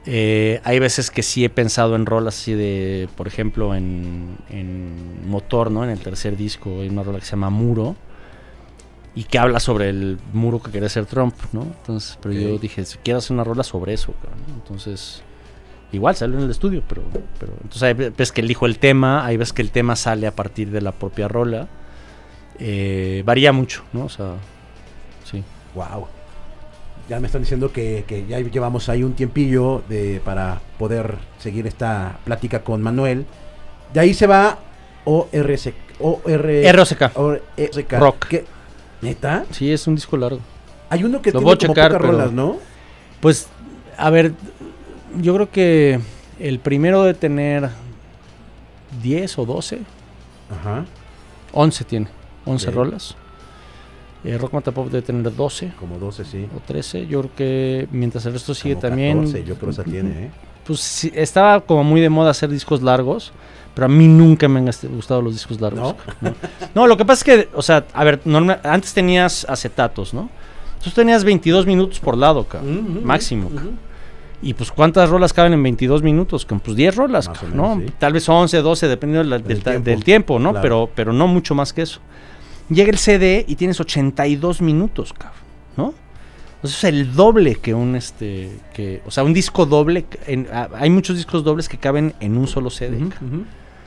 Eh, hay veces que sí he pensado en rolas así de, por ejemplo, en, en Motor, ¿no? En el tercer disco hay una rola que se llama Muro y que habla sobre el muro que quería hacer Trump, ¿no? Entonces, pero okay. yo dije, quiero hacer una rola sobre eso, cabrón. Entonces, igual salió en el estudio, pero, pero entonces hay veces que elijo el tema, hay veces que el tema sale a partir de la propia rola. Eh, varía mucho, ¿no? O sea, sí. Wow. Ya me están diciendo que, que ya llevamos ahí un tiempillo de, para poder seguir esta plática con Manuel. De ahí se va O R S O R R O C K. O R S K. Rock. ¿Qué? ¿Neta? Sí, es un disco largo. Hay uno que Lo tiene voy a como checar, pocas pero, rolas, ¿no? Pues, a ver, yo creo que el primero de tener diez o doce. Ajá. once tiene. once okay. rolas. Eh, Rock Mata Pop debe tener doce. Como doce, sí. O trece. Yo creo que mientras el resto sigue como también. catorce, yo creo que esa tiene, ¿eh? Pues sí, estaba como muy de moda hacer discos largos, pero a mí nunca me han gustado los discos largos. ¿No? No, no lo que pasa es que, o sea, a ver, normal, antes tenías acetatos, ¿no? Entonces tenías veintidós minutos por lado, cabrón, uh-huh, máximo. Uh-huh. Y pues, ¿cuántas rolas caben en veintidós minutos? Pues diez rolas, cabrón, menos, ¿no? Sí. Tal vez once, doce, dependiendo del, del, tiempo. del tiempo, ¿no? Claro. Pero, pero no mucho más que eso. Llega el C D y tienes ochenta y dos minutos, cabrón, ¿no? Entonces es el doble que un, este, que, o sea, un disco doble, en, a, hay muchos discos dobles que caben en un solo C D. Uh-huh, uh-huh.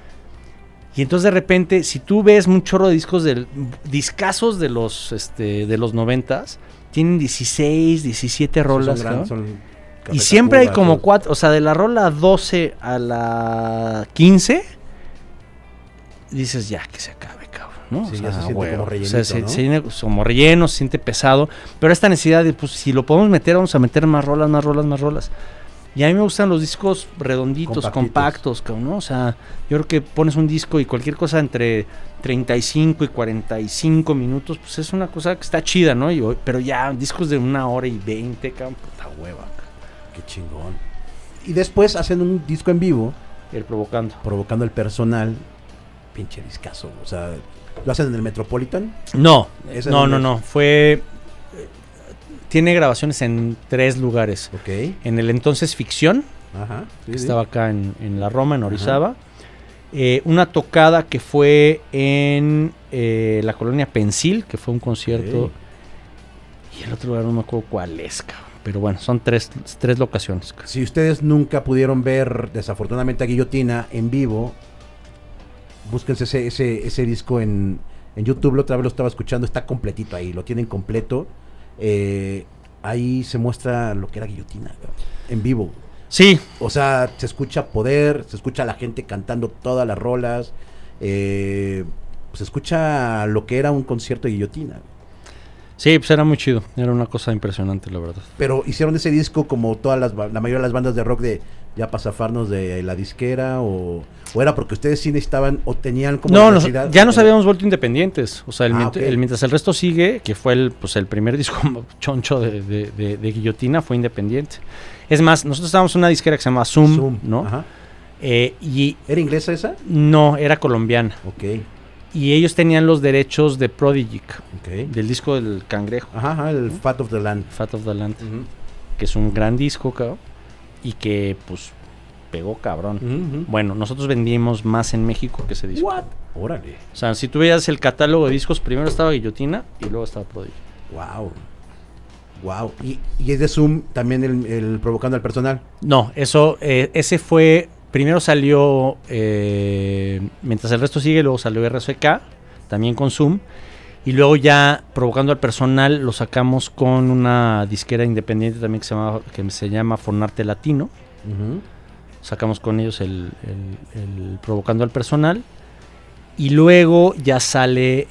Y entonces de repente, si tú ves un chorro de discos, del, discazos de los, este, de los noventas, tienen dieciséis, diecisiete rolas, sí, son gran, son y siempre hay como todos. cuatro, o sea, de la rola doce a la quince, dices ya, que se acabe, cabrón. ¿no? Sí, o sea, se siente huevo, como rellenito, o sea, se, ¿no? se siente como relleno, se siente pesado, pero esta necesidad de, pues, si lo podemos meter, vamos a meter más rolas, más rolas, más rolas. Y a mí me gustan los discos redonditos, compactos, ¿no? O sea, yo creo que pones un disco y cualquier cosa entre treinta y cinco y cuarenta y cinco minutos, pues es una cosa que está chida, ¿no? Y, pero ya, discos de una hora y veinte, cabrón, puta hueva. Qué chingón. Y después hacen un disco en vivo. El Provocando. Provocando el personal. Pinche discazo, o sea... ¿Lo hacen en el Metropolitan? No, no, no, no. Fue... Tiene grabaciones en tres lugares. Ok. En el entonces Ficción, Ajá, sí, que sí. estaba acá en, en la Roma, en Orizaba. Eh, una tocada que fue en eh, la colonia Pensil, que fue un concierto. Okay. Y el otro lugar no me acuerdo cuál es, cabrón. Pero bueno, son tres, tres locaciones. Cabrón. Si ustedes nunca pudieron ver, desafortunadamente, a Guillotina en vivo... Búsquense ese, ese, ese disco en, en YouTube, la otra vez lo estaba escuchando, está completito ahí, lo tienen completo. Eh, ahí se muestra lo que era Guillotina, en vivo. Sí. O sea, se escucha poder, se escucha a la gente cantando todas las rolas, eh, se escucha lo que era un concierto de Guillotina. Sí, pues era muy chido, era una cosa impresionante, la verdad. Pero hicieron ese disco como todas las, la mayoría de las bandas de rock de ya para zafarnos de la disquera o, o era porque ustedes sí necesitaban o tenían como no, necesidad. Nos, ya nos habíamos vuelto independientes, o sea, el, ah, mient- okay. el Mientras el Resto Sigue, que fue el, pues, el primer disco choncho de, de, de, de Guillotina, fue independiente. Es más, nosotros estábamos en una disquera que se llama Zoom, Zoom. ¿no? Ajá. Eh, y ¿Era inglesa esa? No, era colombiana. Ok. Y ellos tenían los derechos de Prodigy, okay. del disco del Cangrejo. Ajá, ajá el ¿no? Fat of the Land. Fat of the Land, uh-huh. que es un gran disco, cabrón, y que, pues, pegó cabrón. Uh-huh. Bueno, nosotros vendimos más en México que ese disco. What? Órale. O sea, si tú veías el catálogo de discos, primero estaba Guillotina y luego estaba Prodigy. Wow. Wow. ¿Y, y es de Zoom también el, el Provocando al Personal? No, eso, eh, ese fue... Primero salió eh, Mientras el Resto Sigue, luego salió R C K, también con Zoom. Y luego ya Provocando al Personal lo sacamos con una disquera independiente también que se llama, que se llama Fonarte Latino. Uh-huh. Sacamos con ellos el, el, el Provocando al Personal. Y luego ya sale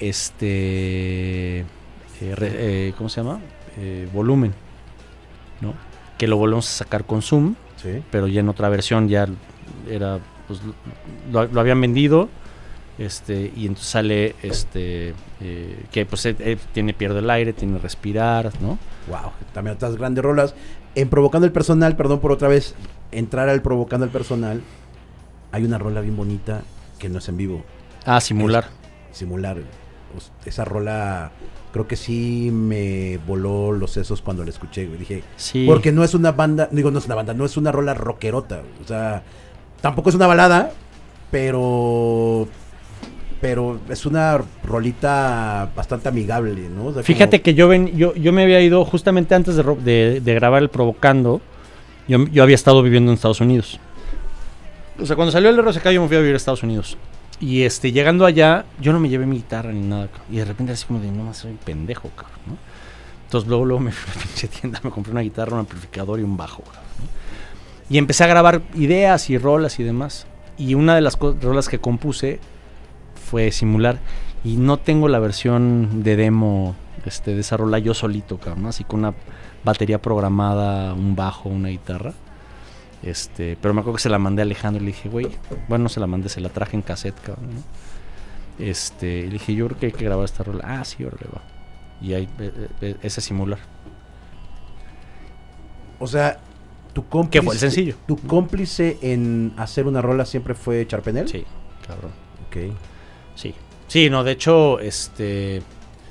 este... Eh, re, eh, ¿Cómo se llama? Eh, volumen, ¿no? Que lo volvemos a sacar con Zoom, sí. Pero ya en otra versión ya era, pues, lo, lo habían vendido, este, y entonces sale este eh, que pues eh, eh, tiene Pierde el Aire, tiene Respirar, ¿no? Wow, también otras grandes rolas. En Provocando el Personal, perdón por otra vez entrar al Provocando el Personal, hay una rola bien bonita que no es en vivo. Ah, Simular. Es, simular. Esa rola creo que sí me voló los sesos cuando la escuché, güey. Dije, Sí. porque no es una banda, digo, no es una banda, no es una rola rockerota, güey. O sea, tampoco es una balada, pero pero es una rolita bastante amigable, ¿no? O sea, Fíjate como, que yo, ven, yo yo me había ido justamente antes de, ro- de, de grabar el Provocando. Yo, yo había estado viviendo en Estados Unidos. O sea, cuando salió el R C K yo me fui a vivir a Estados Unidos. Y este, llegando allá, yo no me llevé mi guitarra ni nada. cabrón. Y de repente así como de, no más soy pendejo, cabrón, ¿no? Entonces luego, luego me fui a la pinche tienda, me compré una guitarra, un amplificador y un bajo, cabrón, ¿no? Y empecé a grabar ideas y rolas y demás. Y una de las co- rolas que compuse fue Simular. Y no tengo la versión de demo este, de esa rola yo solito, cabrón, ¿no? Así con una batería programada, un bajo, una guitarra. Este, pero me acuerdo que se la mandé a Alejandro y le dije, güey, bueno, no se la mandé, se la traje en cassette, cabrón, ¿no? Este, y le dije, yo creo que hay que grabar esta rola. Ah, sí, órale, va. Y ahí, eh, eh, ese Simular. o sea, tu cómplice, Que fue el sencillo. tu cómplice en hacer una rola siempre fue Charpenel. Sí, cabrón. Ok. Sí. Sí, no, de hecho, este...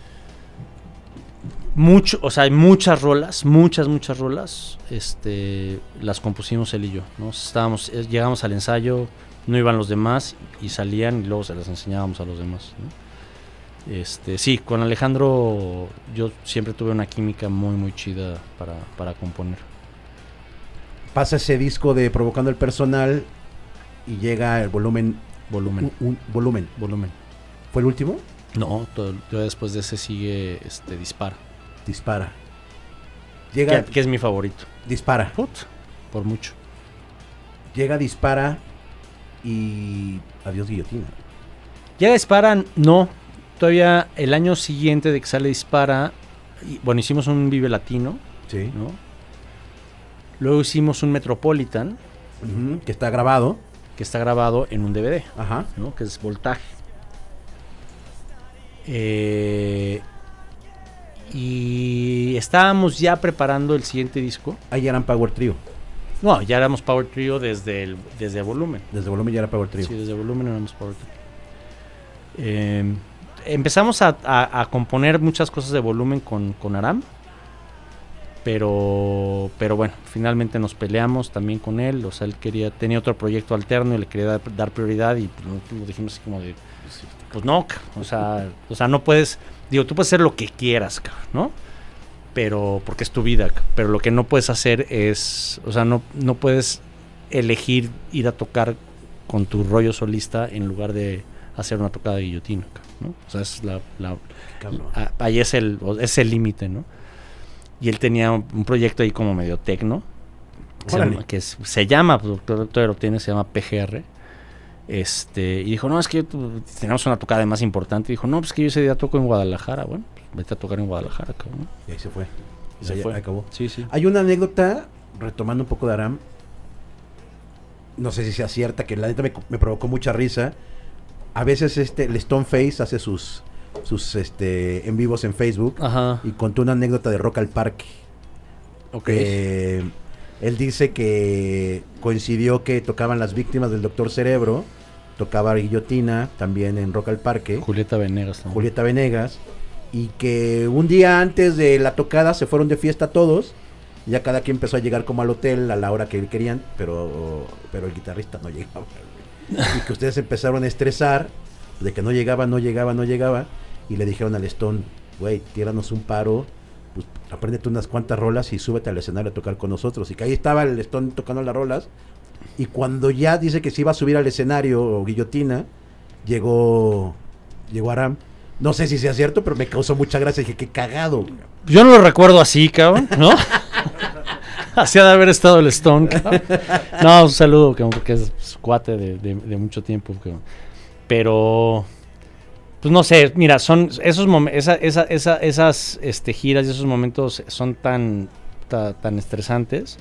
Mucho, o sea, hay muchas rolas, muchas, muchas rolas, este, las compusimos él y yo, ¿no? Estábamos, eh, llegamos al ensayo, no iban los demás y salían y luego se las enseñábamos a los demás, ¿no? Este, sí, con Alejandro yo siempre tuve una química muy, muy chida para, para componer. Pasa ese disco de Provocando el Personal y llega el volumen. Volumen, Un, un volumen. volumen. ¿Fue el último? No, todo, yo después de ese sigue, este, Dispara, Dispara. Llega, que, que es mi favorito. dispara. Put, por mucho. Llega, dispara y adiós guillotina. Ya Dispara, no. Todavía el año siguiente de que sale Dispara, y, bueno, hicimos un Vive Latino, Sí. ¿no? Luego hicimos un Metropolitan, Ujú, que está grabado. que está grabado en un D V D, Ajá. ¿no? Que es Voltaje. Eh, y estábamos ya preparando el siguiente disco. Ahí eran Power Trio. No, ya éramos Power Trio desde el, desde el volumen. Desde volumen ya era Power Trio. Sí, desde volumen éramos Power Trio. Eh, empezamos a, a, a componer muchas cosas de volumen con, con Aram. Pero, pero bueno, finalmente nos peleamos también con él. O sea, él quería, tenía otro proyecto alterno y le quería dar, dar prioridad. Y pues, nosotros lo dijimos así como de, pues no, ca- o sea, o sea, no puedes, digo, tú puedes hacer lo que quieras, ca- ¿no? Pero, porque es tu vida, ca- pero lo que no puedes hacer es, o sea, no, no puedes elegir ir a tocar con tu rollo solista en lugar de hacer una tocada de guillotina, ca- ¿no? O sea, es la, la Cabrón. a- ahí es el, es el límite, ¿no? Y él tenía un, un proyecto ahí como medio tecno, que se Órale. llama, que es- se llama, pues, doctor, doctor lo tiene, se llama P G R. Este, y dijo, no, es que tu- tenemos una tocada más importante. Y dijo, no, pues que yo ese día toco en Guadalajara. Bueno, pues, vete a tocar en Guadalajara, cabrón. Y ahí se fue. Y se Ahí fue. acabó. Sí, sí. Hay una anécdota, retomando un poco de Aram. No sé si sea cierta, que la neta me, me provocó mucha risa. A veces este, el Stoneface hace sus, sus este, en vivos en Facebook. Ajá, Y contó una anécdota de Rock al Parque. ok. Eh, él dice que coincidió que tocaban Las Víctimas del Doctor Cerebro, tocaba Guillotina también en Rock al Parque, Julieta Venegas también. Julieta Venegas, y que un día antes de la tocada se fueron de fiesta todos, y ya cada quien empezó a llegar como al hotel a la hora que querían, pero, pero el guitarrista no llegaba. Y que ustedes empezaron a estresar de que no llegaba, no llegaba, no llegaba, y le dijeron al Stone, güey, tíranos un paro, pues apréndete unas cuantas rolas y súbete al escenario a tocar con nosotros. Y que ahí estaba el Stone tocando las rolas, y cuando ya dice que se iba a subir al escenario o Guillotina, llegó llegó Aram. No sé si sea cierto, pero me causó mucha gracia. Dije, qué cagado. Yo no lo recuerdo así, cabrón, ¿no? Así ha de haber estado el Stone, cabrón. No, un saludo, cabrón, porque es pues, cuate de, de, de mucho tiempo, cabrón. Pero, pues no sé, mira, son esos momentos, esa, esa, esa, esas este, giras y esos momentos son tan, ta, tan estresantes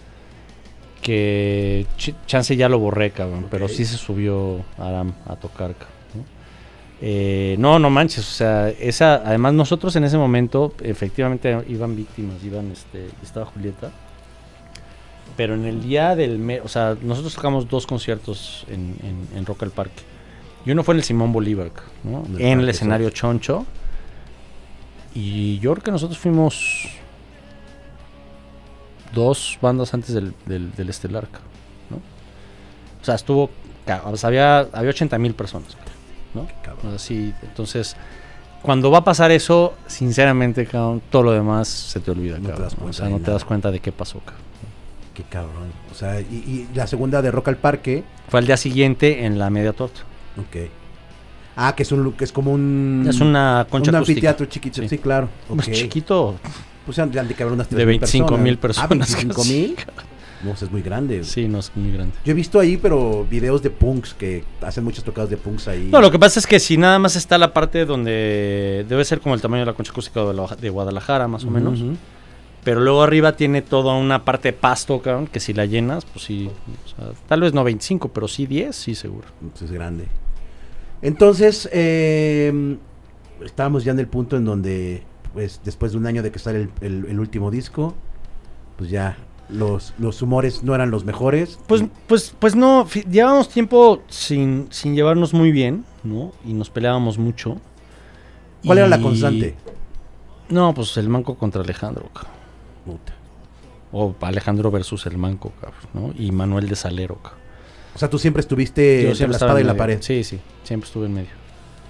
que ch chance ya lo borré, cabrón, Okay. pero sí se subió Aram a tocar, cabrón, ¿no? Eh, no, no manches, o sea, esa, además nosotros en ese momento efectivamente iban víctimas, iban, este, estaba Julieta, pero en el día del, me o sea, nosotros tocamos dos conciertos en, en, en Rock al Parque, y uno fue en el Simón Bolívar, ¿no? En el En el Parque escenario Sol. Choncho, Y yo creo que nosotros fuimos dos bandas antes del, del, del Estelar, ¿no? O sea, estuvo, o sea, había, había ochenta mil personas, ¿no? O sea, sí, entonces, cuando va a pasar eso, sinceramente, cabrón, todo lo demás se te olvida, no cabrón, te ¿no? O sea, no te nada. das cuenta de qué pasó, cabrón. Qué cabrón. O sea, y, y la segunda de Rock al Parque. Fue al día siguiente en la Media Torta. Ok. Ah, que es un que es como un... Es una concha un acústica. anfiteatro chiquito, sí, Sí. claro. Pues Ok. chiquito, Pues han de caber unas de veinticinco mil personas. Ah, veinticinco casi. mil. No, pues es muy grande. Sí, no, es muy grande. Yo he visto ahí, pero videos de punks que hacen muchos tocados de punks ahí. No, lo que pasa es que si nada más está la parte donde debe ser como el tamaño de la concha acústica de, la- de Guadalajara, más o menos. Ujú. Pero luego arriba tiene toda una parte de pasto, cabrón, que si la llenas, pues sí. O sea, tal vez no veinticinco, pero sí diez, sí, seguro. Pues es grande. Entonces, eh, estábamos ya en el punto en donde, pues, después de un año de que sale el, el- el último disco, pues ya los, los humores no eran los mejores. Pues, pues, pues no, fi- llevábamos tiempo sin, sin llevarnos muy bien, ¿no? Y nos peleábamos mucho. ¿Cuál era la Y- constante? No, pues el manco contra Alejandro, cabrón. Puta. O Alejandro versus el manco, cabrón, ¿no? Y Manuel de Salero, cabrón. O sea, tú siempre estuviste Yo entre siempre la estaba espada y en la medio. pared. Sí, sí, siempre estuve en medio.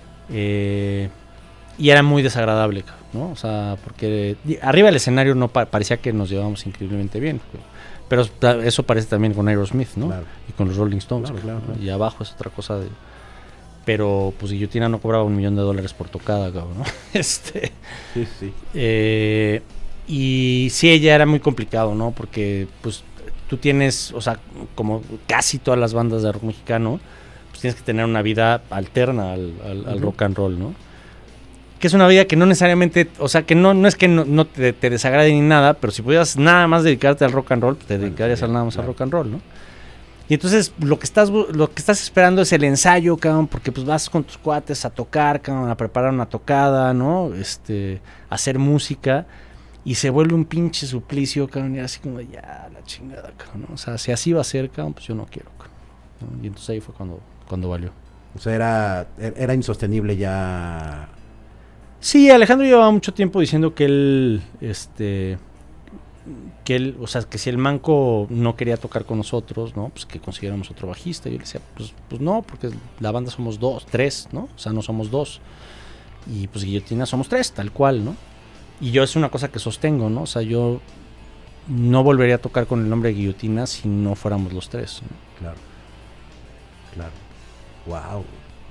Eh, y era muy desagradable, cabrón, ¿no? O sea, porque di- arriba del escenario no pa- parecía que nos llevábamos increíblemente bien. Pero ta- eso parece también con Aerosmith, ¿no? Claro. Y con los Rolling Stones. Claro, cabrón, claro, claro. Y abajo es otra cosa de... Pero pues Guillotina no cobraba un millón de dólares por tocada, cabrón, ¿no? Este... Sí, sí. Eh, y sí, ella era muy complicado, ¿no? Porque, pues, tú tienes, o sea, como casi todas las bandas de rock mexicano, pues tienes que tener una vida alterna al, al- al Ujú. rock and roll, ¿no? Que es una vida que no necesariamente, o sea, que no, no es que no, no te, te desagrade ni nada, pero si pudieras nada más dedicarte al rock and roll, pues te Bueno, dedicarías sí, al nada más claro. al rock and roll, ¿no? Y entonces lo que estás bu- lo que estás esperando es el ensayo, cabrón, porque pues vas con tus cuates a tocar, cabrón, a preparar una tocada, ¿no? Este, a hacer música y se vuelve un pinche suplicio, cabrón, y así como ya la chingada, cabrón, ¿no? O sea, si así va a ser, cabrón, pues yo no quiero, cabrón, ¿no? Y entonces ahí fue cuando cuando valió. O sea, era, era insostenible ya. Sí, Alejandro llevaba mucho tiempo diciendo que él, este, que él, o sea, que si el manco no quería tocar con nosotros, ¿no? Pues que consiguiéramos otro bajista. Y yo le decía, pues, pues no, porque la banda somos dos, tres, ¿no? O sea, no somos dos. Y pues Guillotina somos tres, tal cual, ¿no? Y yo es una cosa que sostengo, ¿no? O sea, yo no volvería a tocar con el nombre de Guillotina si no fuéramos los tres, ¿no? Claro. Claro. Wow.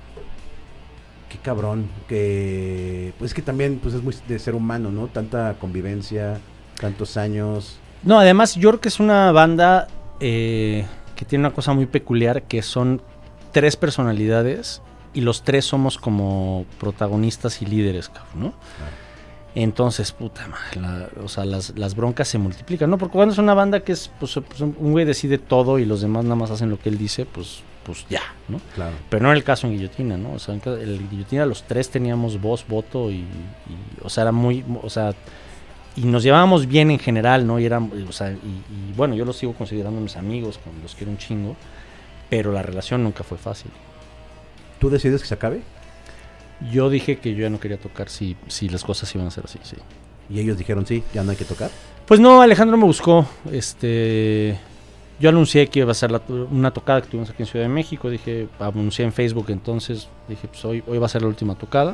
Qué cabrón. Que. Pues que también pues es muy de ser humano, ¿no? Tanta convivencia, tantos años. No, además yo creo que es una banda eh, que tiene una cosa muy peculiar, que son tres personalidades y los tres somos como protagonistas y líderes, cabrón, ¿no? Claro. Entonces, puta madre, la- o sea, las, las broncas se multiplican, ¿no? Porque cuando es una banda que es, pues, pues, un güey decide todo y los demás nada más hacen lo que él dice, pues, pues ya, ¿no? Claro. Pero no era el caso en Guillotina, ¿no? O sea, en ca- el Guillotina los tres teníamos voz, voto y, y, o sea, era muy, o sea, y nos llevábamos bien en general, ¿no? Y era, o sea, y, y bueno, yo los sigo considerando mis amigos, con los quiero un chingo, pero la relación nunca fue fácil. ¿Tú decides que se acabe? Yo dije que yo ya no quería tocar si, si las cosas iban a ser así, sí. Y ellos dijeron, sí, ya no hay que tocar. Pues no, Alejandro me buscó, este... Yo anuncié que iba a ser la to- una tocada que tuvimos aquí en Ciudad de México, dije, anuncié en Facebook, entonces dije, pues hoy, hoy va a ser la última tocada.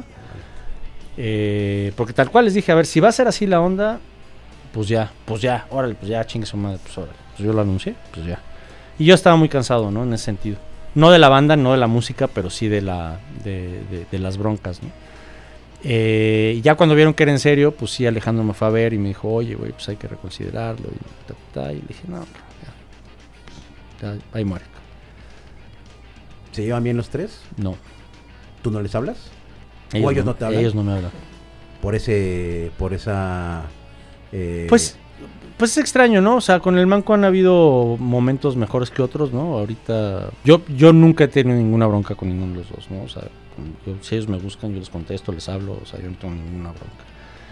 Eh, porque tal cual les dije, a ver, si va a ser así la onda, pues ya, pues ya, órale, pues ya, chingue su madre, pues órale. Pues yo lo anuncié, pues ya. Y yo estaba muy cansado, ¿no? En ese sentido. No de la banda, no de la música, pero sí de la de, de- de las broncas, ¿no? Eh, y ya cuando vieron que era en serio, pues sí, Alejandro me fue a ver y me dijo, oye, güey, pues hay que reconsiderarlo. Y, ta, ta, ta, y le dije, no, ya, ya, ahí muere. ¿Se llevan bien los tres? No. ¿Tú no les hablas? ¿O ellos no te hablan? Ellos no me hablan. Por ese, por esa... eh, Pues, pues es extraño, ¿no? O sea, con el Manco han habido momentos mejores que otros, ¿no? Ahorita, yo, yo nunca he tenido ninguna bronca con ninguno de los dos, ¿no? O sea, yo- si ellos me buscan, yo les contesto, les hablo, o sea, yo no tengo ninguna bronca.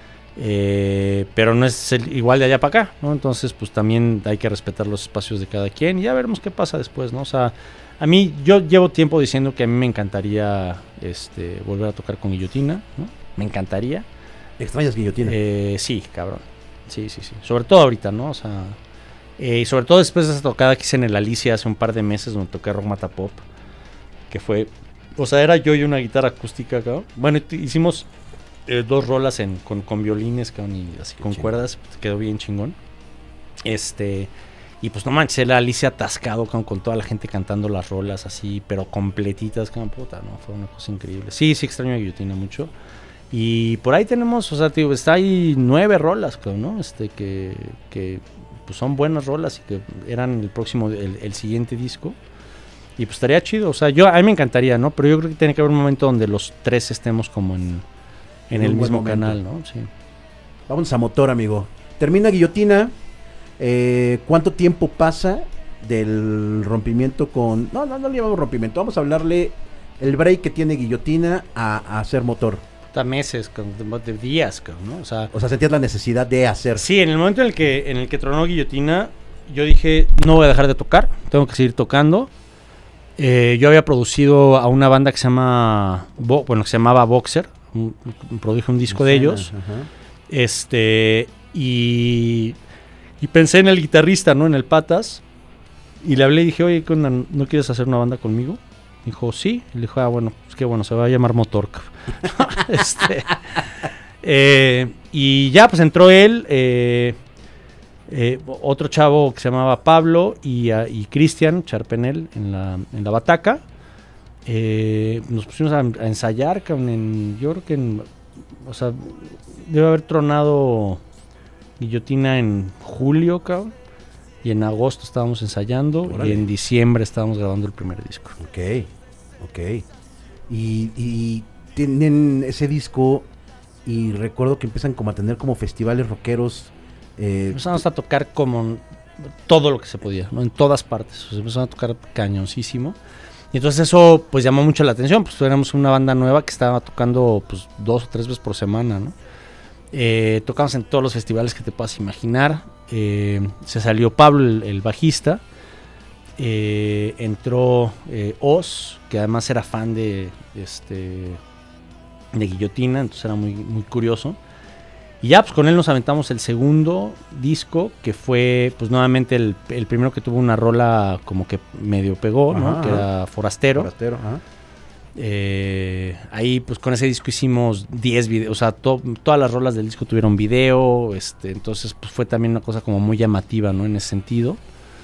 Eh, pero no es el- igual de allá para acá, ¿no? Entonces, pues también hay que respetar los espacios de cada quien y ya veremos qué pasa después, ¿no? O sea, a mí, yo llevo tiempo diciendo que a mí me encantaría este, volver a tocar con Guillotina, ¿no? Me encantaría. ¿Extrañas Guillotina? Eh, sí, cabrón. Sí, sí, sí. Sobre todo ahorita, ¿no? O sea, eh, y sobre todo después de esa tocada que hice en el Alicia hace un par de meses, donde toqué Rock Mata Pop, que fue, o sea, era yo y una guitarra acústica, cabrón. Bueno, hicimos eh, dos rolas en, con, con violines, cabrón, y así Qué con chingón. Cuerdas, quedó bien chingón. Este, y pues no manches, el Alicia atascado, cabrón, con toda la gente cantando las rolas así, pero completitas, cabrón, puta, ¿no? Fue una cosa increíble. Sí, sí extraño a Guillotina mucho. Y por ahí tenemos, o sea, tío, está ahí nueve rolas, creo, ¿no? Este, que, que pues son buenas rolas y que eran el próximo, el, el siguiente disco. Y pues estaría chido, o sea, yo, a mí me encantaría, ¿no? Pero yo creo que tiene que haber un momento donde los tres estemos como en, en, en el mismo canal, ¿no? Sí. Vamos a Motor, amigo. Termina Guillotina, eh, ¿cuánto tiempo pasa del rompimiento con... No, no, no le llamamos rompimiento, vamos a hablarle el break que tiene Guillotina a, a hacer Motor. Meses, de días, ¿no? O sea, o sea, sentías la necesidad de hacer. Sí, en el momento en el que en el que tronó Guillotina, yo dije, no voy a dejar de tocar, tengo que seguir tocando. Eh, yo había producido a una banda que se llama, Bo, bueno, que se llamaba Boxer, un, un, produje un disco de ellos. Ajá. Este, y, y pensé en el guitarrista, ¿no? En el Patas, y le hablé y dije, oye, ¿no quieres hacer una banda conmigo? Dijo, sí. Y le dijo, ah, bueno, es que bueno, se va a llamar Motor. este, eh, y ya, pues entró él, eh, eh, otro chavo que se llamaba Pablo y, uh, y Cristian Charpenel en la, en la bataca. Eh, nos pusimos a, a ensayar, en York, en, o sea, debe haber tronado Guillotina en julio, cabrón. Y en agosto estábamos ensayando. Órale. Y en diciembre estábamos grabando el primer disco. Ok, ok. Y, y tienen ese disco y recuerdo que empiezan como a tener como festivales rockeros. Eh, Empezamos a tocar como todo lo que se podía, ¿no? En todas partes. O sea, empezamos a tocar cañoncísimo. Y entonces eso pues llamó mucho la atención. Pues éramos una banda nueva que estaba tocando pues dos o tres veces por semana, ¿no? Eh, tocamos en todos los festivales que te puedas imaginar. Eh, se salió Pablo, el, el bajista. Eh, entró eh, Oz, que además era fan de, este, de Guillotina, entonces era muy, muy curioso. Y ya, pues con él nos aventamos el segundo disco, que fue, pues nuevamente el, el primero que tuvo una rola como que medio pegó, ajá, ¿no? Que era Forastero. Forastero, ajá. Eh, ahí pues con ese disco hicimos diez videos, o sea, to, todas las rolas del disco tuvieron video, este, entonces pues fue también una cosa como muy llamativa, ¿no? En ese sentido.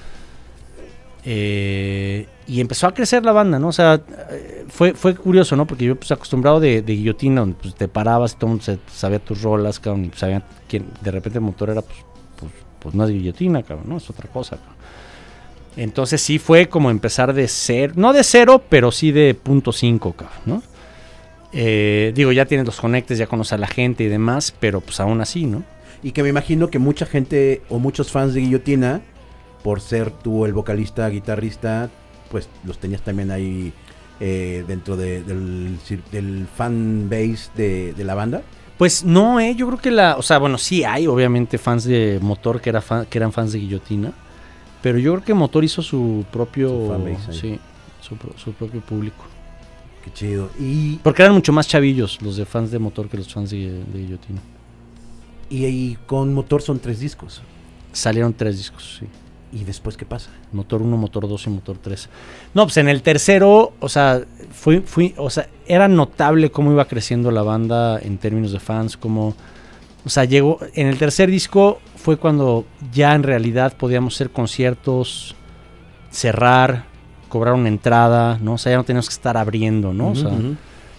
Eh, y empezó a crecer la banda, ¿no? O sea, fue, fue curioso, ¿no? Porque yo pues acostumbrado de, de Guillotina, donde pues, te parabas y todo el mundo se, sabía tus rolas, cabrón, y sabían quién, de repente el Motor era pues, pues, pues no es Guillotina, cabrón, ¿no? Es otra cosa, cabrón. Entonces sí fue como empezar de cero, no de cero, pero sí de punto cinco, cabrón, ¿no? Eh, digo, ya tienes los conectes, ya conoces a la gente y demás, pero pues aún así, ¿no? Y que me imagino que mucha gente o muchos fans de Guillotina, por ser tú el vocalista, guitarrista, pues los tenías también ahí eh, dentro de, del, del fan base de, de la banda. Pues no, eh, yo creo que la, o sea, bueno, sí hay obviamente fans de Motor que, era fan, que eran fans de Guillotina. Pero yo creo que Motor hizo su propio su fanbase, sí, su, su propio público. Qué chido. Y porque eran mucho más chavillos los de fans de Motor que los fans de, de Guillotina. Y, y con Motor son tres discos. Salieron tres discos, sí. ¿Y después qué pasa? Motor uno, Motor dos y Motor tres. No, pues en el tercero, o sea, fui, fui, o sea, era notable cómo iba creciendo la banda en términos de fans, cómo, o sea, llegó, en el tercer disco fue cuando ya en realidad podíamos hacer conciertos, cerrar, cobrar una entrada, ¿no? O sea, ya no teníamos que estar abriendo, ¿no? Uh-huh, o sea, uh-huh.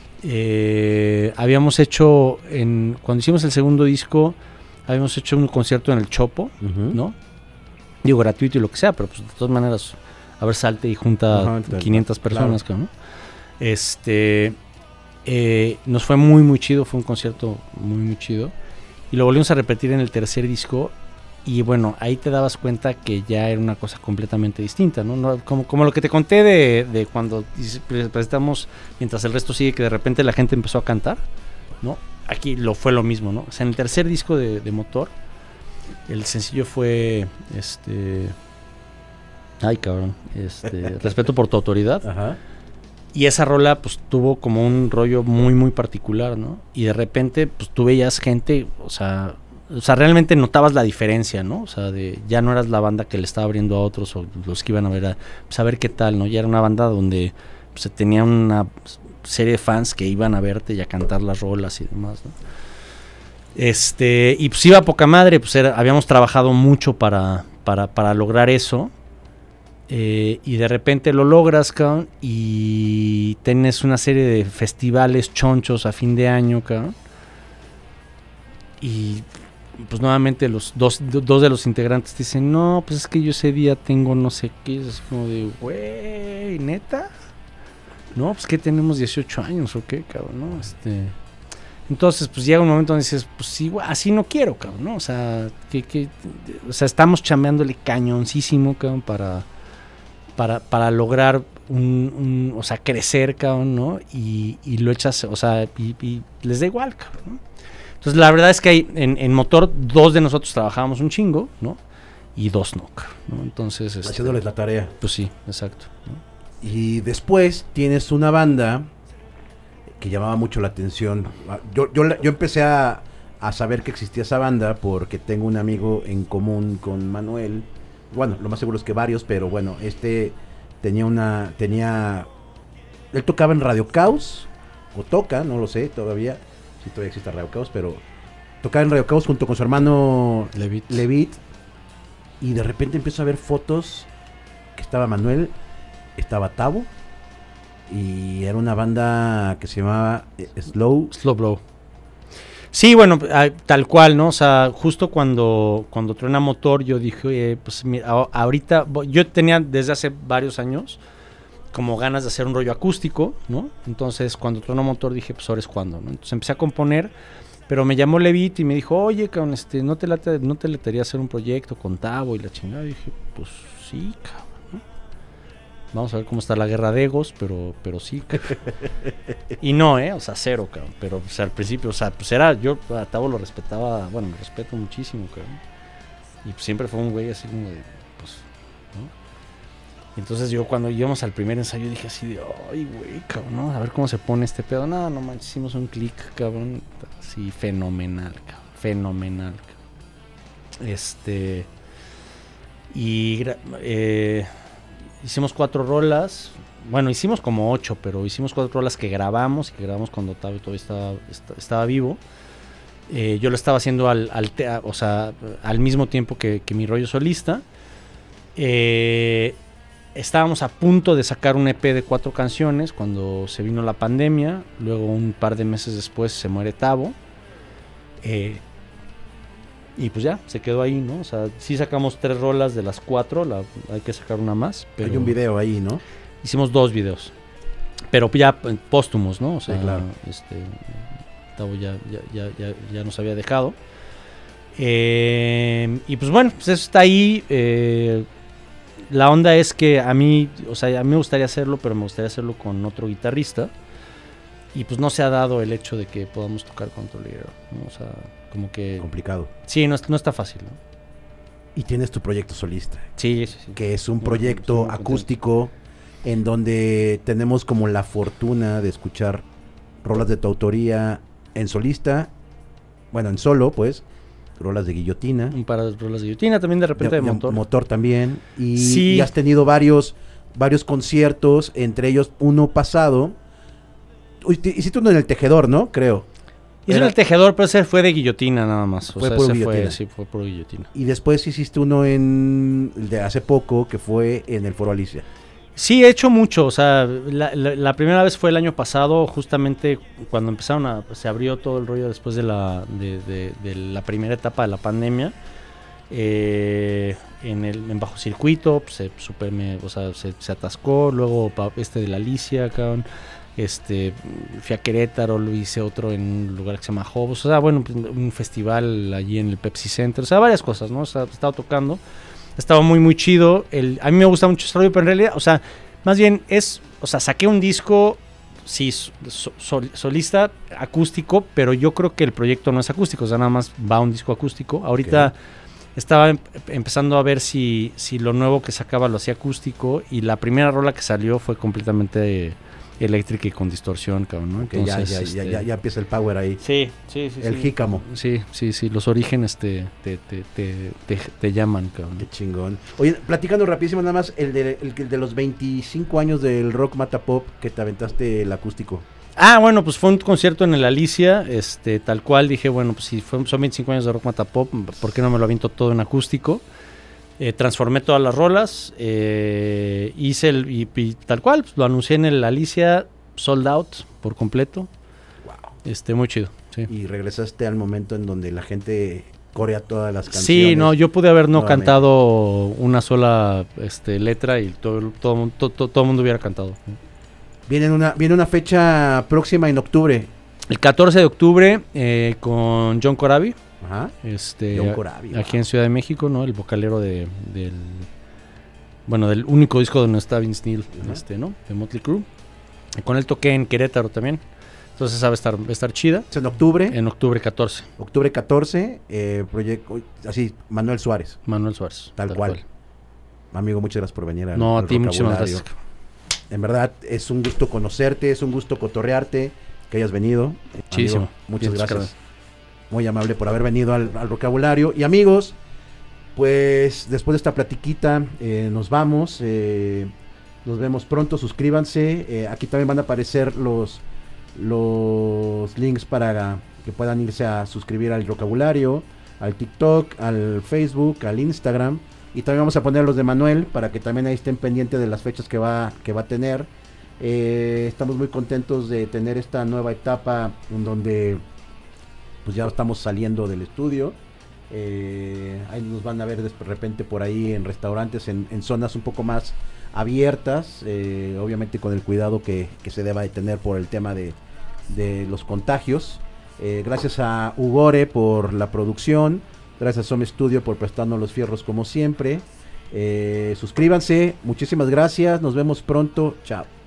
eh, habíamos hecho, en, cuando hicimos el segundo disco, habíamos hecho un concierto en el Chopo, uh-huh. ¿no? Digo, gratuito y lo que sea, pero pues de todas maneras, a ver, salte y junta uh-huh, quinientas personas, claro. ¿no? Este, eh, nos fue muy, muy chido, fue un concierto muy, muy chido. Y lo volvimos a repetir en el tercer disco. Y bueno, ahí te dabas cuenta que ya era una cosa completamente distinta, ¿no? no como, como lo que te conté de, de cuando presentamos Mientras el resto sigue, que de repente la gente empezó a cantar, ¿no? Aquí lo fue lo mismo, ¿no? O sea, en el tercer disco de, de Motor, el sencillo fue este. Ay, cabrón. Este. Respeto por tu autoridad. Ajá. Y esa rola, pues, tuvo como un rollo muy, muy particular, ¿no? Y de repente, pues, tú veías gente, o sea, o sea, realmente notabas la diferencia, ¿no? O sea, de ya no eras la banda que le estaba abriendo a otros o los que iban a ver a, pues, a ver qué tal, ¿no? Ya era una banda donde pues, se tenía una serie de fans que iban a verte y a cantar las rolas y demás, ¿no? Este, y pues iba poca madre, pues era, habíamos trabajado mucho para, para, para lograr eso. Eh, y de repente lo logras, cabrón, y tienes una serie de festivales chonchos a fin de año, cabrón. Y pues nuevamente los dos, dos de los integrantes dicen, no, pues es que yo ese día tengo no sé qué, es como de, güey, ¿neta? No, pues que tenemos dieciocho años, ¿o qué, cabrón? ¿No? Este, entonces, pues llega un momento donde dices, pues sí, güey, así no quiero, cabrón, ¿no? O sea, que, que, o sea, estamos chambeándole cañoncísimo, cabrón, para, para, para lograr un, un, o sea, crecer, cabrón, ¿no? Y, y lo echas, o sea, y, y les da igual, cabrón, ¿no? Entonces, la verdad es que hay, en, en Motor, dos de nosotros trabajábamos un chingo, ¿no? Y dos no, ¿no? Entonces, este, haciéndoles la tarea. Pues sí, exacto, ¿no? Y después tienes una banda que llamaba mucho la atención. Yo, yo, yo empecé a, a saber que existía esa banda porque tengo un amigo en común con Manuel. Bueno, lo más seguro es que varios, pero bueno, este tenía una... tenía él tocaba en Radio Caos, o toca, no lo sé todavía. Si todavía existe Radio Caos, pero tocaba en Radio Caos junto con su hermano Levit. Levit. Y de repente empiezo a ver fotos que estaba Manuel, estaba Tavo, y era una banda que se llamaba eh, Slow. Slow Blow. Sí, bueno, tal cual, ¿no? O sea, justo cuando, cuando truena Motor, yo dije, eh, pues mira, ahorita, yo tenía desde hace varios años como ganas de hacer un rollo acústico, ¿no? Entonces, cuando tronó Motor dije, pues ahora es cuando, ¿no? Entonces empecé a componer, pero me llamó Levit y me dijo, oye, cabrón, este, ¿no te late, no te latería hacer un proyecto con Tavo y la chingada? Y dije, pues sí, cabrón, ¿no? Vamos a ver cómo está la guerra de egos, pero, pero sí, cabrón. Y no, ¿eh? O sea, cero, cabrón. Pero, o sea, al principio, o sea, pues era, yo a Tavo lo respetaba, bueno, me respeto muchísimo, cabrón. Y pues siempre fue un güey así como de, pues, ¿no? Entonces yo cuando íbamos al primer ensayo dije así de, ay, güey, cabrón, ¿no? A ver cómo se pone este pedo. No, no manches, hicimos un clic, cabrón. Así, fenomenal, cabrón. Fenomenal, cabrón. Este... Y eh, hicimos cuatro rolas. Bueno, hicimos como ocho, pero hicimos cuatro rolas que grabamos y que grabamos cuando Tavo todavía estaba, estaba vivo. Eh, yo lo estaba haciendo al, al, te, o sea, al mismo tiempo que, que mi rollo solista. Eh... Estábamos a punto de sacar un E P de cuatro canciones cuando se vino la pandemia. Luego un par de meses después se muere Tavo. Eh, y pues ya, se quedó ahí, ¿no? O sea, sí sacamos tres rolas de las cuatro. La, hay que sacar una más. Pero hay un video ahí, ¿no? Hicimos dos videos. Pero ya póstumos, ¿no? O sea, sí, claro. este, Tavo ya, ya, ya, ya, ya nos había dejado. Eh, y pues bueno, pues eso está ahí. Eh, La onda es que a mí, o sea, a mí me gustaría hacerlo, pero me gustaría hacerlo con otro guitarrista. Y pues no se ha dado el hecho de que podamos tocar con otro líder, ¿no? O sea, como que... complicado. Sí, no, no está fácil, ¿no? Y tienes tu proyecto solista. Sí, sí, sí. Que es un proyecto sí, acústico en donde tenemos como la fortuna de escuchar rolas de tu autoría en solista, bueno, en solo, pues, rolas de Guillotina. Un par de rolas de Guillotina, también de repente de, de, de Motor. Motor también. Y, sí. y has tenido varios, varios conciertos, entre ellos uno pasado. Hiciste uno en el Tejedor, ¿no? Creo. Hice en el Tejedor, pero ese fue de Guillotina nada más. O fue sea, por ese Guillotina. Fue, sí, fue por Guillotina. Y después hiciste uno en de hace poco, que fue en el Foro Alicia. Sí, he hecho mucho, o sea, la, la, la primera vez fue el año pasado, justamente cuando empezaron a, se abrió todo el rollo después de la, de, de, de la primera etapa de la pandemia, eh, en el en bajo circuito, pues, se, super me, o sea, se, se atascó, luego este de la Alicia, cabrón, este, fui a Querétaro, lo hice otro en un lugar que se llama Jobos, o sea, bueno, un festival allí en el Pepsi Center, o sea, varias cosas, ¿no? O sea, estaba tocando. Estaba muy, muy chido. El, a mí me gusta mucho este rollo, pero en realidad, o sea, más bien es, o sea, saqué un disco, sí, sol, solista, acústico, pero yo creo que el proyecto no es acústico, o sea, nada más va un disco acústico. Ahorita okay. estaba em, empezando a ver si, si lo nuevo que sacaba lo hacía acústico, y la primera rola que salió fue completamente eléctrica y con distorsión, cabrón, ¿no? Que ya, ya, este, ya, ya, ya empieza el power ahí. Sí, sí, sí. El sí. jícamo. Sí, sí, sí, los orígenes te, te, te, te, te, te llaman, cabrón. Qué chingón. Oye, platicando rapidísimo nada más, el de, el, el de los veinticinco años del Rock Mata Pop, que te aventaste el acústico. Ah, bueno, pues fue un concierto en el Alicia, este, tal cual, dije, bueno, pues si fue, son veinticinco años de Rock Mata Pop, ¿por qué no me lo aviento todo en acústico? Eh, transformé todas las rolas, eh, hice el, y, y tal cual, pues, lo anuncié en el Alicia, sold out por completo. Wow. Este, muy chido, sí. Y regresaste al momento en donde la gente corea todas las canciones. Sí, no, yo pude haber no nuevamente. cantado una sola este, letra y todo, todo, todo, todo el mundo hubiera cantado. Viene una, viene una fecha próxima en octubre. El catorce de octubre eh, con John Corabi. Ajá. Este, John Corabi, aquí wow. en Ciudad de México, ¿no? El vocalero de, del, bueno, del único disco donde está Vince Neil, uh-huh. este, ¿no? De Motley Crue. Con él toqué en Querétaro también. Entonces esa va a estar, va a estar chida. Es en octubre. En octubre catorce. Octubre catorce, eh, proyecto, así, Manuel Suárez. Manuel Suárez. Tal, tal cual. cual. Amigo, muchas gracias por venir al, No, al a ti muchísimas gracias. En verdad, es un gusto conocerte, es un gusto cotorrearte, que hayas venido. Muchísimo. Amigo, muchas Bien, gracias. Carmen. Muy amable por haber venido al, al vocabulario. Y amigos, pues después de esta platiquita eh, nos vamos. Eh, nos vemos pronto, suscríbanse. Eh, aquí también van a aparecer los, los links para que puedan irse a suscribir al vocabulario, al TikTok, al Facebook, al Instagram. Y también vamos a poner los de Manuel para que también ahí estén pendientes de las fechas que va, que va a tener. Eh, estamos muy contentos de tener esta nueva etapa en donde pues ya estamos saliendo del estudio. Eh, ahí nos van a ver de repente por ahí en restaurantes, en, en zonas un poco más abiertas, eh, obviamente con el cuidado que, que se deba de tener por el tema de, de los contagios. Eh, gracias a Ugore por la producción, gracias a Some Studio por prestarnos los fierros como siempre. Eh, suscríbanse, muchísimas gracias, nos vemos pronto, chao.